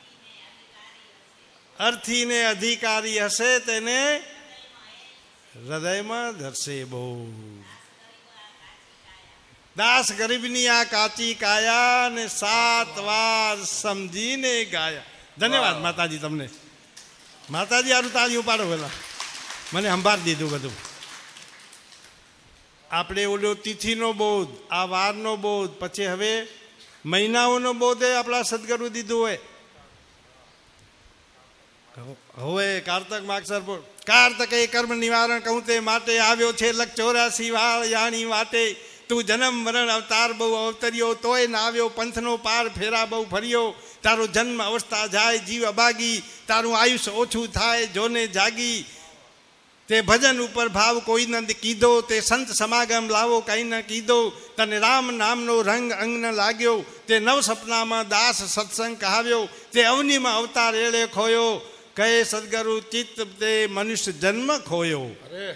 અર્થીને અધિકારી હશે તેને હૃદયમાં ધરશે બહુ. દાસ ગરીબની આ કાચી કાયા, ને સાત વાર સમજીને ગાયા. ધન્યવાદ માતાજી તમને. માતાજી આરું તાળી ઉપાડો પેલા, મને સંભાળ દીધું બધું. આપણે ઓલો તિથિનો બોધ, આ વારનો બોધ, પછી હવે મહિનાઓનો બોધ એ આપણા સદગુરુ દીધું હોય. હવે કારતક માગસર કારતક એ કર્મ નિવારણ કહું તે માટે, આવ્યો છે લખ ચોરાસી વાળ યાણી વાટે. તું જન્મ મરણ અવતાર બહુ અવતર્યો, તોય ના આવ્યો પંથનો પાર ફેરા બહુ ફર્યો. તારો જન્મ અવસ્થા જાય જીવ અભાગી, તારું આયુષ્ય ઓછું થાય જોને જાગી. તે ભજન ઉપર ભાવ કોઈ ન કીધો, તે સંત સમાગમ લાવો કઈ ન કીધો. તને રામ નામનો રંગ અંગ ન લાગ્યો, તે નવ સપનામાં દાસ સત્સંગ કહાવ્યો. તે અવનીમાં અવતાર એળે ખોયો, કહે સદગુરુ ચિત્ત તે મનુષ્ય જન્મ ખોયો.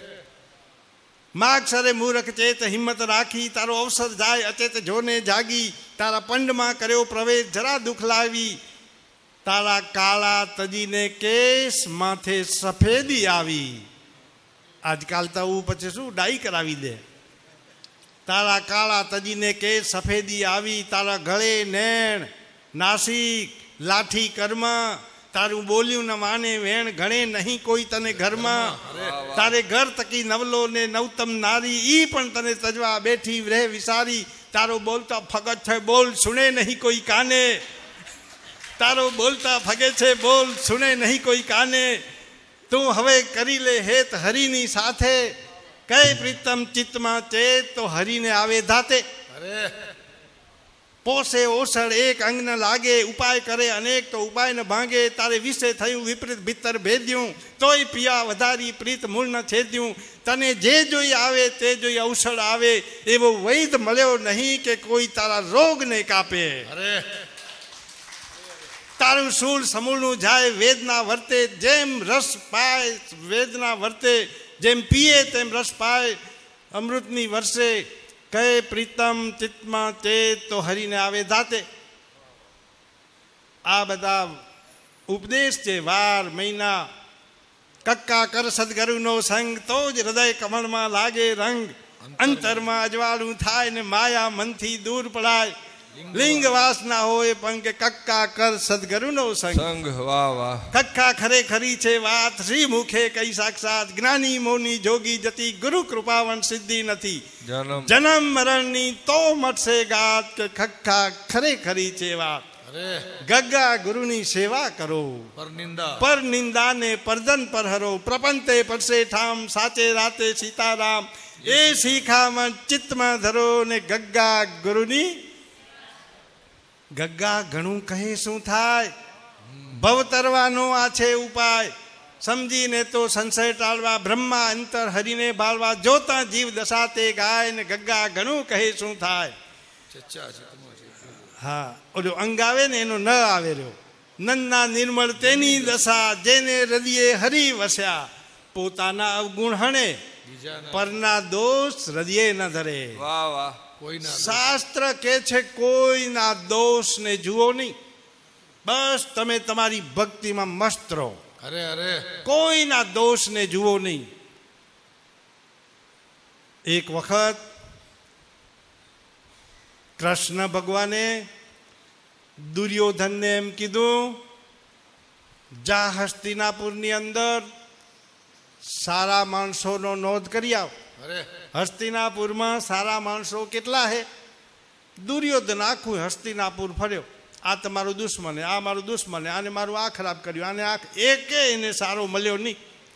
માગસરે મૂરખ ચેત હિંમત રાખી, તારો અવસર જાય અચેત જોને જાગી. તારા પંડમાં કર્યો પ્રવેશ જરા દુઃખ લાવી, તારા કાળા તજીને કેસ માથે સફેદી આવી. આજકાલ તો હું પછી શું ડાઈ કરાવી દે. તારા કાળા તજીને કેસ સફેદી આવી, તારા ગળે નેણ નાસિક લાઠી કર્મ. તારું બોલ્યું ન માને વેણ, ગણે નહીં કોઈ તને ઘરમાં. તારે ઘર તકી નવલો ને નવતમ નારી, ઈ પણ તને તજવા બેઠી રહે વિસારી. તારો બોલતા ફગત છે બોલ સુણે નહીં કોઈ કાને. તારો બોલતા ફગે છે બોલ સુણે નહીં કોઈ કાને. તું હવે કરી લે હેત હરિની સાથે, કઈ પ્રીતમ ચિત્તમાં ચેત તો હરિને આવે ધાતે. અરે પોષે ઓસળ એક અંગ ન લાગે, ઉપાય કરે અનેક તો ઉપાય ન ભાંગે. તારે વિશે થયું વિપરીત ભીતર ભેદ્યું, તોય પિયા વધારી પ્રીત મૂળ ન છેદ્યું. તને જે જોઈ આવે તે જોઈ ઔષધ આવે, એવો વૈદ મળ્યો નહીં કે કોઈ તારા રોગને કાપે. અરે તારું શૂળ સમૂળનું જાય વેદના વર્તે, જેમ રસ પાય વેદના વર્તે, જેમ પીએ તેમ રસ પાય. અમૃતની વર્ષે કહે પ્રીતમ ચિત્તમાં તે તો હરીને આવે દાતે. આ બધા ઉપદેશ છે. વાર મહિના કક્કા કર સદગુરુનો સંગ, તો જ હૃદય કમળમાં લાગે રંગ. અંતરમાં અજવાળું થાય ને માયા મનથી દૂર પડાય. લિંગ વાસના હોય પણ કે કક્કા કર સદગુરુનો સંગ. સંગ વાહ વાહ. કક્કા ખરેખરી છે વાત, શ્રી મુખે કઈ સાક્ષાત. જ્ઞાની મોની જોગી જતી, ગુરુ કૃપાવન સિદ્ધિ નથી. જન્મ જન્મ મરણની તો મટશે ગાત, કે કક્કા ખરેખરી છે વાત. અરે ગગ્ગા ગુરુની સેવા કરો, પર નિંદા પર નિંદાને પરદન પર હરો. પ્રપંતે પડશે ઠામ, સાચે રાતે સીતારામ. એ શીખામાં ચિત્તમાં ધરો ને ગગ્ગા ગુરુની. ગગ્ગા ઘણું કહે શું થાય, ભવ તરવાનો આ છે ઉપાય. સમજીને તો સંશય ટાળવા, બ્રહ્મા અંતર હરીને ભાળવા. જોતા જીવ દશા તે ગાય ને ગગ્ગા ઘણું કહે શું થાય. હા, ઓલો અંગ આવે ને એનો ન આવે રહ્યો. નન્ના નિર્મળ તેની દશા, જેને હૃદયે હરી વસ્યા. પોતાના અવગુણ હણે, પરના દોષ હૃદયે ન ધરે. વાહ વાહ. શાસ્ત્ર કે છે કોઈના દોષને જુઓ નહીં, બસ તમે તમારી ભક્તિમાં મસ્ત રહો. અરે અરે કોઈના દોષને જુઓ નહીં. એક વખત કૃષ્ણ ભગવાને દુર્યોધનને એમ કીધું, જા હસ્તિનાપુરની અંદર સારા માણસોનો નોંધ કરી આવ. અરે હસ્તિનાપુરમાં સારા માણસો કેટલા હે. દુર્યોધન આખું હસ્તિનાપુર ફર્યો. આ તમારું દુશ્મન, આ મારું દુશ્મન, આને મારું આ ખરાબ કર્યું, આને આ, એકે એને સારો મળ્યો નહીં.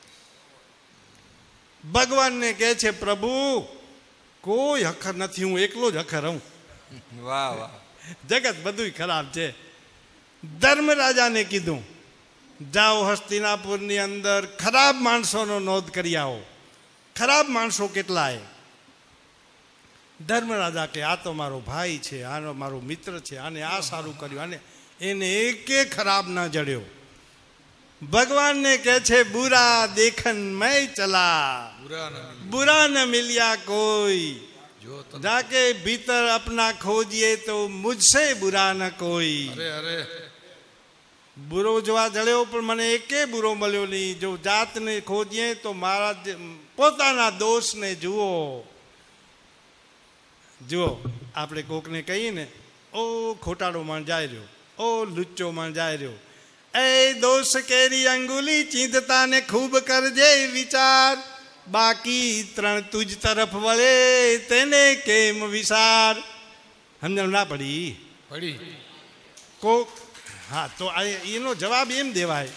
ભગવાનને કહે છે પ્રભુ કોઈ હખર નથી, હું એકલો જ હખર હું. વાહ વાહ. જગત બધું ખરાબ છે. ધર્મરાજાને કીધું જાઓ હસ્તિનાપુરની અંદર ખરાબ માણસોનો નોંધ કરી આવો. ખરાબ માણસો કેટલા હે. ધર્મરાજા કે આ તો મારો ભાઈ છે, આનો મારો મિત્ર છે, આને આ સારું કર્યું, આને એને એકે ખરાબ ના જડ્યો. ભગવાનને કહે છે બુરા દેખન મેં ચલા, बुरा न मिलिया कोई, जाके भीतर अपना खोजिए तो मुझसे बुरा न कोई. अरे अरे बुरो જોવા જળ્યો પણ મને એકે બુરો મળ્યો નહીં. જો જાતને ખોજીએ તો મારા પોતાના દોષને જુઓ. જુઓ આપણે કોકને કહીએ ને ઓ ખોટાડો માણ જાય રહ્યો, ઓ લુચ્ચો માણ જાય રહ્યો, એ દોષ કેરી અંગુલી ચીંધતા ને ખૂબ કરજે વિચાર, બાકી ત્રણ તુજ તરફ વળે તેને કેમ વિચાર. સમજણ ના પડી? પડી. કોક હા તો એનો જવાબ એમ દેવાય,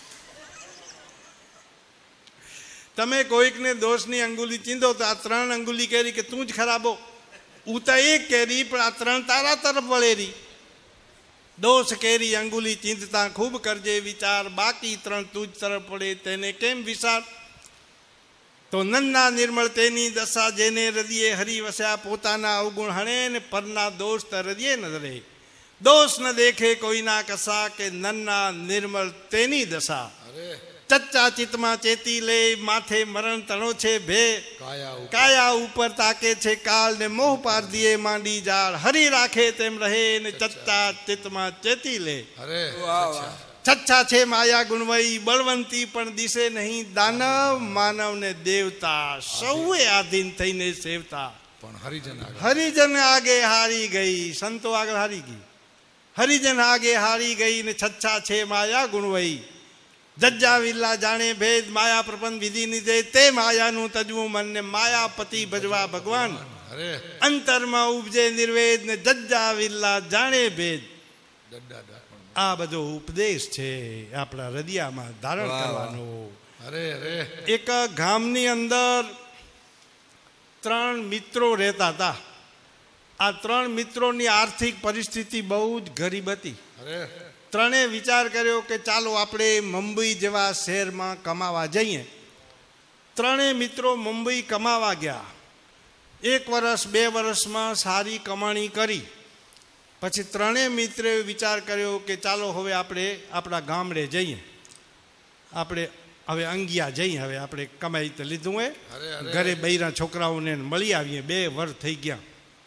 તમે કોઈકને દોષની અંગુલી ચીંધો તો આ ત્રણ અંગુલી કેરી કે તું જ ખરાબો, ઉતા એક કેરી પણ આ ત્રણ તારા તરફ વળેરી. દોષ કેરી અંગુલી ચીંધતા ખૂબ કરજે વિચાર, બાકી ત્રણ તુજ તરફ પડે તેને કેમ વિચાર. તો નન્ના નિર્મળ તેની દશા, જેને હૃદયે હરી વસ્યા, પોતાના અવગુણ હણે ને પરના દોષ હૃદયે ન ધરે. દોષ ન દેખે કોઈના કસા, કે નન્ના નિર્મળ તેની દશા. ચચ્ચા ચિત્તમાં ચેતી લે, માથે મરણ તણો છે ભે, કાયા ઉપર તાકે છે કાળ ને મોહ પાર દિયે માંડી જાળ. હરી રાખે તેમ રહે ને ચચ્ચા ચિત્તમાં ચેતી લે. છચ્છા છે માયા ગુણવઈ, બળવંતી પણ દિશે નહીં, દાનવ માનવ ને દેવતા સૌએ આધીન થઈને સેવતા. પણ હરિજન હરિજન આગે હારી ગઈ, સંતો આગળ હારી ગઈ, હરિજન આગે હારી ગઈ ને છચ્છા છે માયા ગુણવઈ. જજ્જા વિલ્લા જાણે ભેદ, માયા પ્રપંચ વિધિ નિધે, તે માયાનું તજવું મન ને માયાપતિ ભજવા ભગવાન. અંતરમાં ઉપજે નિર્વેદ ને જજ્જા વિલ્લા જાણે ભેદ. આ બધો ઉપદેશ છે આપણા હૃદયમાં ધારણ કરવાનો. અરે અરે એક ગામની અંદર ત્રણ મિત્રો રહેતા હતા. આ ત્રણ મિત્રોની આર્થિક પરિસ્થિતિ બહુ જ ગરીબ હતી. અરે ત્રણે વિચાર કર્યો કે ચાલો આપણે મુંબઈ જેવા શહેરમાં કમાવા જઈએ. ત્રણેય મિત્રો મુંબઈ કમાવા ગયા. એક વર્ષ બે વર્ષમાં સારી કમાણી કરી. પછી ત્રણેય મિત્રોએ વિચાર કર્યો કે ચાલો હવે આપણે આપણા ગામડે જઈએ, આપણે હવે અંગિયા જઈએ, હવે આપણે કમાઈ તો લીધું હોય, ઘરે બૈરા છોકરાઓને મળી આવીએ. બે વર્ષ થઈ ગયા,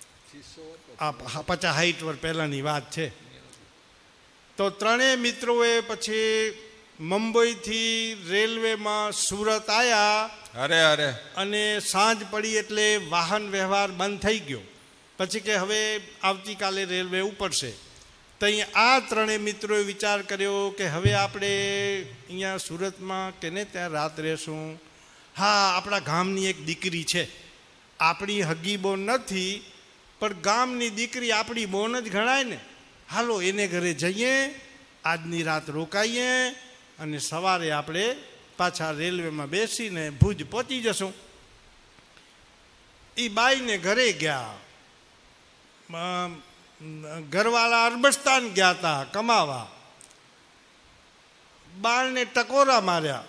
આ પચાસ સાઠ વર્ષ પહેલાંની વાત છે. તો ત્રણેય મિત્રોએ પછી મુંબઈથી રેલવેમાં સુરત આવ્યા. અરે અરે અને સાંજ પડી એટલે વાહન વ્યવહાર બંધ થઈ ગયો. પછી કે હવે આવતીકાલે રેલવે ઉપડશે. તો અહીંયા આ ત્રણેય મિત્રોએ વિચાર કર્યો કે હવે આપણે અહીંયા સુરતમાં કે ને ત્યાં રાત રહેશું. હા, આપણા ગામની એક દીકરી છે, આપણી હગી બોન નથી પણ ગામની દીકરી આપણી બોન જ ગણાય ને. હાલો એને ઘરે જઈએ, આજની રાત રોકાઈએ અને સવારે આપણે પાછા રેલવેમાં બેસીને ભુજ પહોંચી જશું. એ બાઈને ઘરે ગયા. ઘરવાળા અરબસ્તાન ગયા હતા કમાવા. બાળને ટકોરા માર્યા.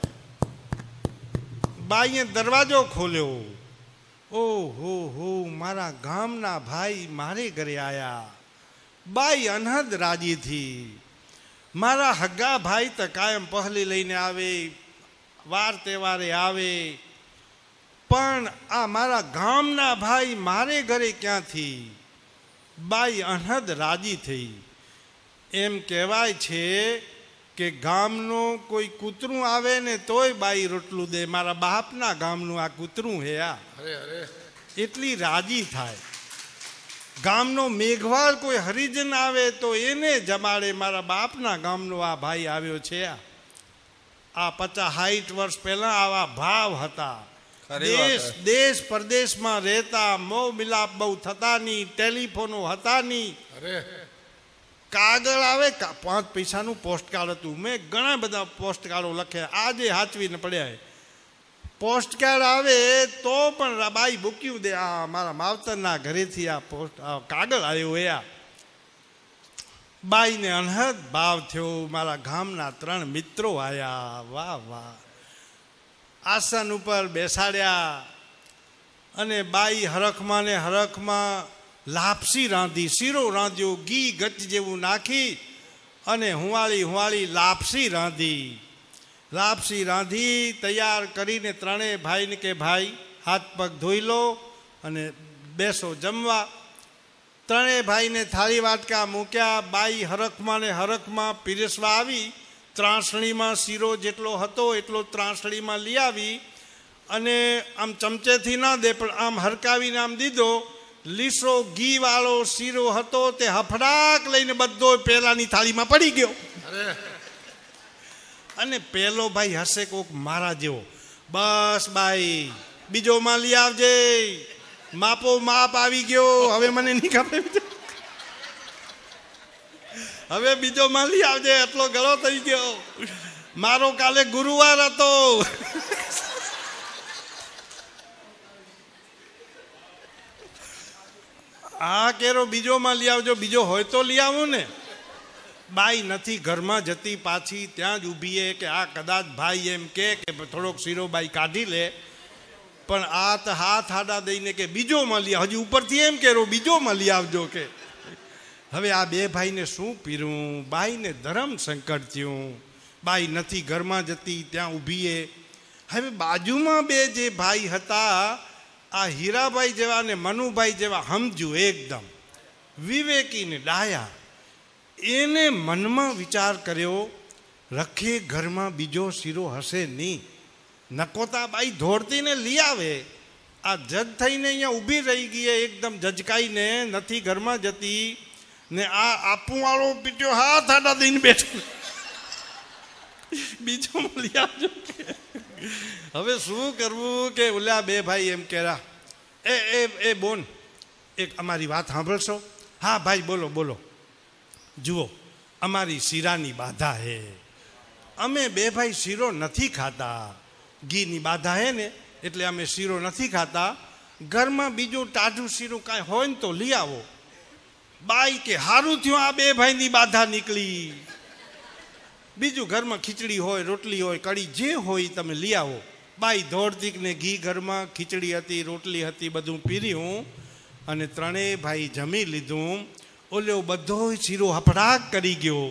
બાઈએ દરવાજો ખોલ્યો. ઓહો હો, મારા ગામના ભાઈ મારે ઘરે આવ્યા. બાઈ અનહદ રાજી થી. મારા હગા ભાઈ તો કાયમ પહલી લઈને આવે, વાર તહેવારે આવે, પણ આ મારા ગામના ભાઈ મારે ઘરે ક્યાંથી? બાઈ અનહદ રાજી થઈ. એમ કહેવાય છે કે ગામનો કોઈ કૂતરું આવે ને તોય બાઈ રોટલું દે. મારા બાપના ગામનું આ કૂતરું હે આ, એટલી રાજી થાય. ગામનો મેઘવાળ કોઈ હરિજન આવે તો એને જમાડે. મારા બાપના ગામનો આ ભાઈ આવ્યો છે. આ પચાસ સાઠ વર્ષ પહેલા આવા ભાવ હતા. દેશ દેશ પરદેશમાં રહેતા, મોહ મિલાપ બહુ થતા નહીં, ટેલિફોનો હતા નહીં. કાગળ આવે, પાંચ પૈસાનું પોસ્ટકાર્ડ હતું. મેં ઘણા બધા પોસ્ટકાર્ડો લખ્યા, આજે હાચવીને પડ્યા. પોસ્ટકાર્ડ આવે તો પણ બાઈ મૂક્યું દે. આ મારા માવતરના ઘરેથી આ પોસ્ટ કાગળ આવ્યો. એ આ બાઈને અનહદ ભાવ થયો. મારા ગામના ત્રણ મિત્રો આવ્યા. વાહ વાહ. આસન ઉપર બેસાડ્યા અને બાઈ હરખમાં ને હરખમાં લાપસી રાંધી, શીરો રાંધ્યો, ઘી ગચ જેવું નાખી અને હુંવાળી હુંવાળી લાપસી રાંધી. લાપસી રાંધી તૈયાર કરીને ત્રણેય ભાઈને કે ભાઈ હાથ પગ ધોઈ લો અને બેસો જમવા. ત્રણેય ભાઈને થાળી વાટકા મૂક્યા. બાઈ હરખમાં ને હરખમાં પીરસવા આવી. ત્રાસણીમાં શીરો જેટલો હતો એટલો ત્રાસણીમાં લઈ આવી અને આમ ચમચેથી ના દે પણ આમ હરકાવીને આમ દીધો. લીસો ઘી વાળો શીરો હતો તે હફડાક લઈને બધો પેલાની થાળીમાં પડી ગયો. અને પેલો ભાઈ હશે કોક મારા જેવો, બસ બાઈ બીજો માં લઈ આવજે, માપો માપ આવી ગયો, હવે મને નહીં ખબર, હવે બીજો માં લઈ આવજે, એટલો ગળો થઈ ગયો, મારો કાલે ગુરુવાર હતો. આ કેરો બીજો માં લઈ આવજો, બીજો હોય તો લઈ આવું ને. બાઈ નથી ઘરમાં જતી, પાછી ત્યાં જ ઊભી કે આ કદાચ ભાઈ એમ કે થોડોક શીરો બાઈ કાઢી લે, પણ આ તો હાથ હાડા દઈને કે બીજો માં લઈ, હજી ઉપરથી એમ કે બીજો માં લઈ આવજો કે. હવે આ બે ભાઈને શું પીરું? બાઈને ધર્મ સંકટ થયું. બાઈ નથી ઘરમાં જતી, ત્યાં ઊભીએ. હવે બાજુમાં બે જે ભાઈ હતા, આ હીરાભાઈ જેવા ને મનુભાઈ જેવા સમજુ, એકદમ વિવેકી ને ડાયા, એને મનમાં વિચાર કર્યો રખે ઘરમાં બીજો શીરો હશે નહીં, નકોતા બાઈ ધોડતીને લઈ આવે. આ જજ થઈને અહીંયા ઊભી રહી ગઈ, એકદમ જજકાઈને, નથી ઘરમાં જતી ને આ આપું વાળો પીટ્યો હાથ આડા દઈને બેઠો, બીજો મળી આવજો. હવે શું કરવું કે ઓલા બે ભાઈ એમ કહેરા, એ એ એ બોન એક અમારી વાત સાંભળશો? હા ભાઈ બોલો બોલો. જુઓ અમારી શીરાની બાધા હે, અમે બે ભાઈ શીરો નથી ખાતા, ઘીની બાધા હે ને એટલે અમે શીરો નથી ખાતા, ઘરમાં બીજું ટાઢું શીરું કાંઈ હોય ને તો લઈ આવો. બાઈ કે હારું થયું આ બે ભાઈની બાધા નીકળી. બીજું ઘરમાં ખીચડી હોય, રોટલી હોય, કઢી જે હોય તમે લઈ આવો. બાઈ દોડતી ને ઘી ઘરમાં ખીચડી હતી, રોટલી હતી, બધું પીર્યું અને ત્રણેય ભાઈ જમી લીધું. ઓલો બધો શીરો હફડાક કરી ગયો.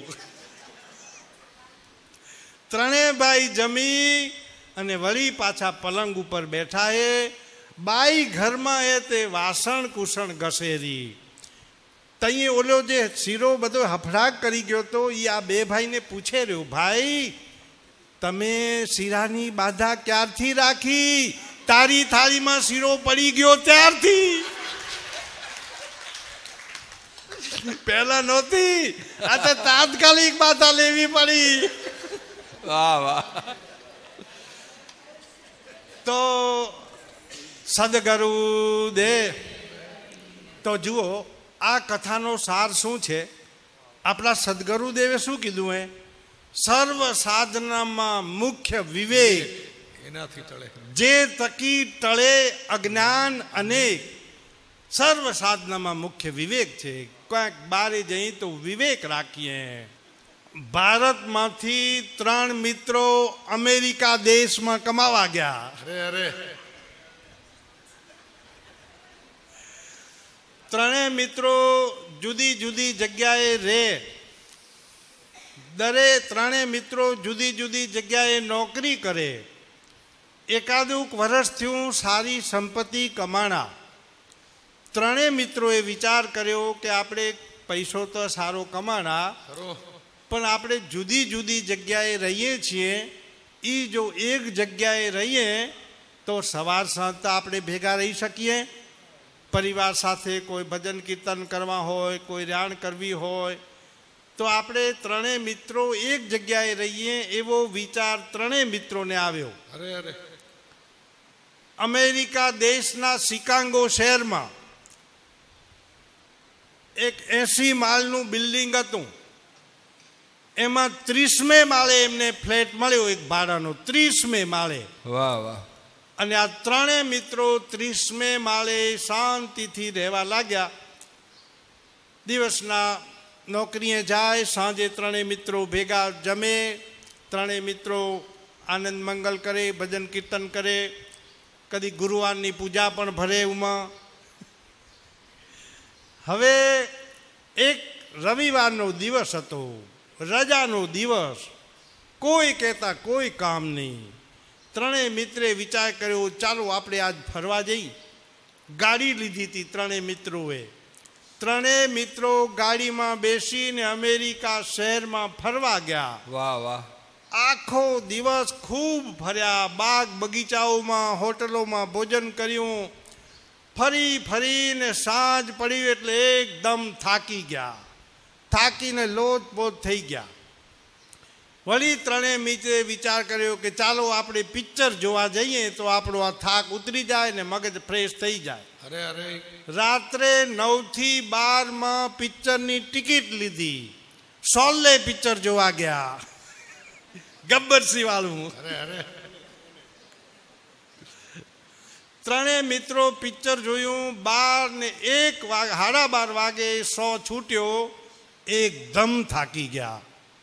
ત્રણેય ભાઈ જમી અને વળી પાછા પલંગ ઉપર બેઠા. એ બાઈ ઘરમાં એ તે વાસણ કુસણ ઘસેરી. તઈએ ઓલો જે શીરો બધો હફડાક કરી ગયો તો એ આ બે ભાઈને પૂછે રહ્યો, ભાઈ તમે શીરાની બાધા ક્યારથી રાખી? તારી થાળીમાં શીરો પડી ગયો ત્યારથી. પહેલા નહોતી, આ તો તાત્કાલિક બાધા લેવી પડી. વાહ વાહ. તો સદગુરુ દે. તો જુઓ આ કથાનો સાર શું છે? આપણા સદગુરુદેવે શું કીધું? એ સર્વ સાધનામાં મુખ્ય વિવેક, એનાથી ટળે. જે તકી ટળે અજ્ઞાન અનેક. સર્વ સાધનામાં મુખ્ય વિવેક છે. ક્યાંક બારે જઈ તો વિવેક રાખીએ. ભારતમાંથી ત્રણ મિત્રો અમેરિકા દેશમાં કમાવા ગયા. અરે અરે ત્રણેય મિત્રો જુદી જુદી જગ્યાએ રહે. દરેક ત્રણેય મિત્રો જુદી જુદી જગ્યાએ નોકરી કરે. એકાદુક વર્ષ થયું સારી સંપત્તિ કમાણા. ત્રણેય મિત્રોએ વિચાર કર્યો કે આપણે પૈસો તો સારો કમાણા, પણ આપણે જુદી જુદી જગ્યાએ રહીએ છીએ. એ જો એક જગ્યાએ રહીએ તો સવાર સાંજ તો આપણે ભેગા રહી શકીએ. પરિવાર સાથે કોઈ ભજન કીર્તન કરવા હોય, કોઈ રાણ કરવી હોય, તો આપણે ત્રણેય મિત્રો એક જગ્યાએ રહીએ એવો વિચાર ત્રણેય મિત્રોને આવ્યો. અરે અરે અમેરિકા દેશના શિકાગો શહેરમાં એક એસી માળનું બિલ્ડિંગ હતું. એમાં ત્રીસમે માળે એમને ફ્લેટ મળ્યો, એક ભાડાનો ત્રીસમે માળે. વાહ વાહ. અને આ ત્રણેય મિત્રો ત્રીસમે માળે શાંતિથી રહેવા લાગ્યા. દિવસના નોકરીએ જાય, સાંજે ત્રણેય મિત્રો ભેગા જમે. ત્રણેય મિત્રો આનંદ મંગલ કરે, ભજન કીર્તન કરે, કદી ગુરુવારની પૂજા પણ ભરે ઉમાં. હવે એક રવિવારનો દિવસ હતો, રજાનો દિવસ. કોઈ કહેતા કોઈ કામ નહીં. ત્રણેય મિત્રે વિચાર કર્યો, ચાલો આપણે આજ ફરવા જઈ. ગાડી લીધી હતી ત્રણેય મિત્રોએ. ત્રણેય મિત્રો ગાડીમાં બેસીને અમેરિકા શહેરમાં ફરવા ગયા. વાહ વાહ. આખો દિવસ ખૂબ ફર્યા. બાગ બગીચાઓમાં, હોટલોમાં ભોજન કર્યું. ફરી ફરીને સાંજ પડી એટલે એકદમ થાકી ગયા. થાકીને લોથપોથ થઈ ગયા. વળી ત્રણેય મિત્રે વિચાર કર્યો કે ચાલો આપણે પિક્ચર જોવા જઈએ તો આપણો આ થાક ઉતરી જાય ને મગજ ફ્રેશ થઈ જાય. અરે અરે રાત્રે નવ થી બાર માં પિક્ચરની ટિકિટ લીધી. સોલ્લે પિક્ચર જોવા ગયા, ગબ્બરસિંહ વાળું. અરે અરે ત્રણેય મિત્રો પિક્ચર જોયું. બાર ને એક વાગે, સાડા બાર વાગે સો છૂટ્યો. એકદમ થાકી ગયા.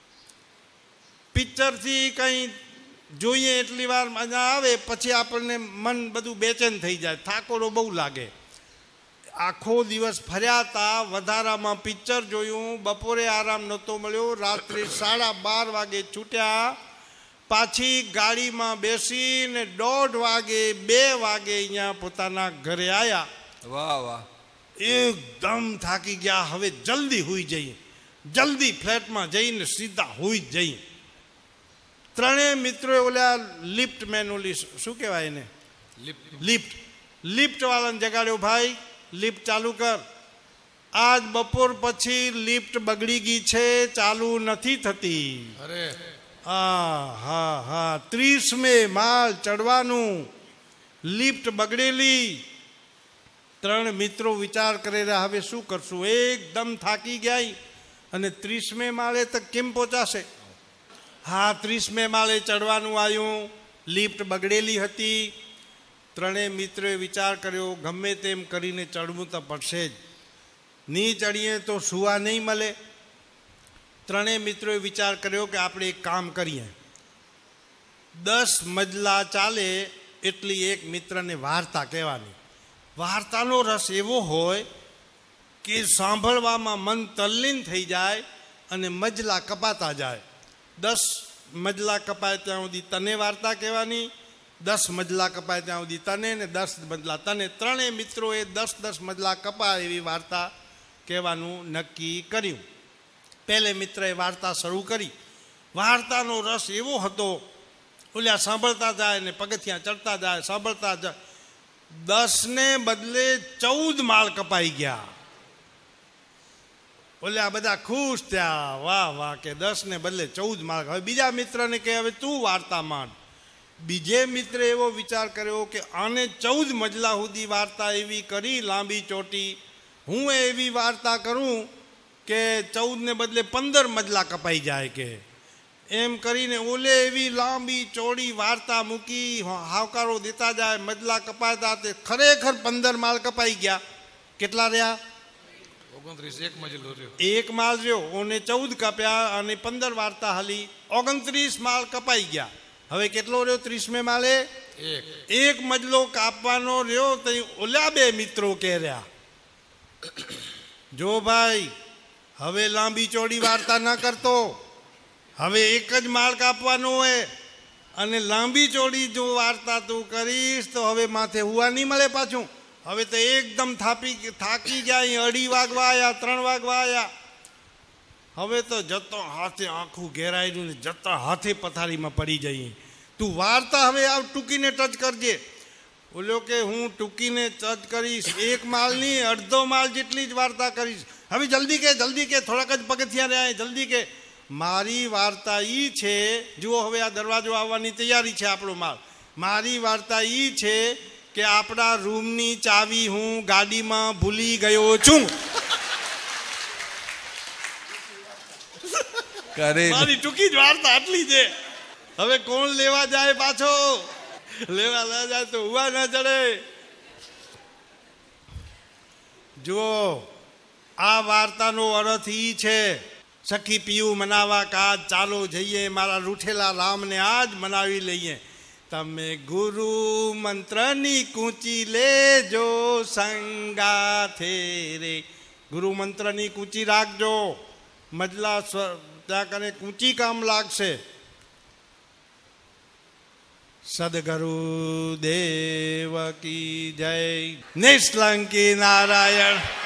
પિક્ચરથી કંઈ જોઈએ એટલી વાર મજા આવે, પછી આપણને મન બધું બેચેન થઈ જાય, થાકોડો બહુ લાગે. આખો દિવસ ફર્યા હતા, વધારામાં પિક્ચર જોયું. બપોરે આરામ નહોતો મળ્યો. રાત્રે સાડા બાર વાગે છૂટ્યા. પાછી ગાડીમાં બેસીને દોઢ વાગે બે વાગે અહીંયા પોતાના ઘરે આવ્યા. વાહ વાહ. એકદમ થાકી ગયા. હવે જલ્દી હુઈ જઈએ, જલ્દી ફ્લેટમાં જઈને સીધા હુઈ જઈએ. ત્રણેય મિત્રોએ ઓલા લિફ્ટ મેન, ઓલી શું કહેવાય એને, લિફ્ટ લિફ્ટ વાળાને જગાડ્યો. ભાઈ લિફ્ટ ચાલુ કર. આજ બપોર પછી લિફ્ટ બગડી ગઈ છે, ચાલુ નથી થતી. અરે હા હા હા ત્રીસમે માળ ચડવાનું, લિફ્ટ બગડેલી. ત્રણ મિત્રો વિચાર કરી રહ્યા, હવે શું કરશું? એકદમ થાકી ગયા અને ત્રીસમે માળે તો કેમ પહોંચાશે? હા ત્રીસમે માળે ચડવાનું આવ્યું, લિફ્ટ બગડેલી હતી. ત્રણેય મિત્રોએ વિચાર કર્યો ગમે તેમ કરીને ચડવું તો પડશે જ, નહીં ચડીએ તો સુવા નહીં મળે. ત્રણેય મિત્રોએ વિચાર કર્યો કે આપણે એક કામ કરીએ, દસ મજલા ચાલે એટલી એક મિત્રને વાર્તા કહેવાની. વાર્તાનો રસ એવો હોય કે સાંભળવામાં મન તલ્લીન થઈ જાય અને મજલા કપાતા જાય. દસ મજલા કપાય ત્યાં સુધી તને વાર્તા કહેવાની, દસ મજલા કપાય ત્યાં સુધી તને, ને દસ મજલા તને. ત્રણેય મિત્રોએ દસ દસ મજલા કપાય એવી વાર્તા કહેવાનું નક્કી કર્યું. પહેલે મિત્રએ વાર્તા શરૂ કરી. વાર્તાનો રસ એવો હતો, ઓલ્યા સાંભળતા જાય ને પગથિયાં ચડતા જાય, સાંભળતા જાય. દસને બદલે ચૌદ માળ કપાઈ ગયા. ઓલ્યા બધા ખુશ થયા, વાહ વાહ, કે દસ ને બદલે ચૌદ માળ. હવે બીજા મિત્રને કહે હવે તું વાર્તા માંડ. બીજે મિત્રે એવો વિચાર કર્યો કે આને ચૌદ મજલા સુધી વાર્તા એવી કરી લાંબી ચોટી, હું એવી વાર્તા કરું કે ચૌદ ને બદલે પંદર મજલા કપાઈ જાય. કે એમ કરીને ઓલે એવી લાંબી ચોડી વાર્તા મૂકી, હાવકારો દેતા જાય, મજલા કપાતા, તે ખરેખર પંદર માળ કપાઈ ગયા. કેટલા રહ્યા? ઓગણત્રીસ. એક મજલો રહ્યો, એક માળ રહ્યો. ઓને ચૌદ કપ્યા અને પંદર વાર્તા હાલી, ઓગણત્રીસ માળ કપાઈ ગયા. હવે કેટલો રહ્યો ત્રીસમે માળે? એક. એક મજલો કાપવાનો રહ્યો. તો ઓલા બે મિત્રો કે રહ્યા, જો ભાઈ હવે લાંબી ચોડી વાર્તા ન કરતો, હવે એક જ માળ કાપવાનો હોય, અને લાંબી ચોડી જો વાર્તા તું કરીશ તો હવે માથે હુવા નહીં મળે પાછું. હવે તો એકદમ થાપી થાકી ગયા, અઢી વાગવા આવ્યા, ત્રણ વાગવા આવ્યા. હવે તો જતો હાથે આખું ઘેરાયેલું ને જતા હાથે પથારીમાં પડી જઈએ. તું વાર્તા હવે આ ટૂંકીને ટચ કરજે. બોલ્યો કે હું ટૂંકીને ટચ કરીશ, એક માળની અડધો માળ જેટલી જ વાર્તા કરીશ. હવે જલ્દી કે જલ્દી કે, થોડાક જ પગથિયાં રહ્યા, જલ્દી કે. મારી વાર્તા ઈ છે, જુઓ હવે આ દરવાજો આવવાની તૈયારી છે આપણો માળ. મારી વાર્તા ઈ છે કે આપણા રૂમની ચાવી હું ગાડીમાં ભૂલી ગયો છું. મારી ટૂંકી જ વાર્તા આટલી છે. હવે કોણ લેવા જાય પાછો? લેવા ના જાય તો હુવા ના ચડે. જુઓ આ વાર્તાનો અર્થ ઈ છે, સખી પીયું મનાવા કાજ, ચાલો જઈએ મારા રૂઠેલા રામને આજ મનાવી લઈએ. તમે ગુરુ મંત્રની કૂંચી લેજો સંગાથે રે. ગુરુ મંત્રની કૂંચી રાખજો, મજલા ત્યાં કરે કૂંચી કામ લાગશે. સદગુરુ દેવ કી જય. નિષ્કલંકી નારાયણ.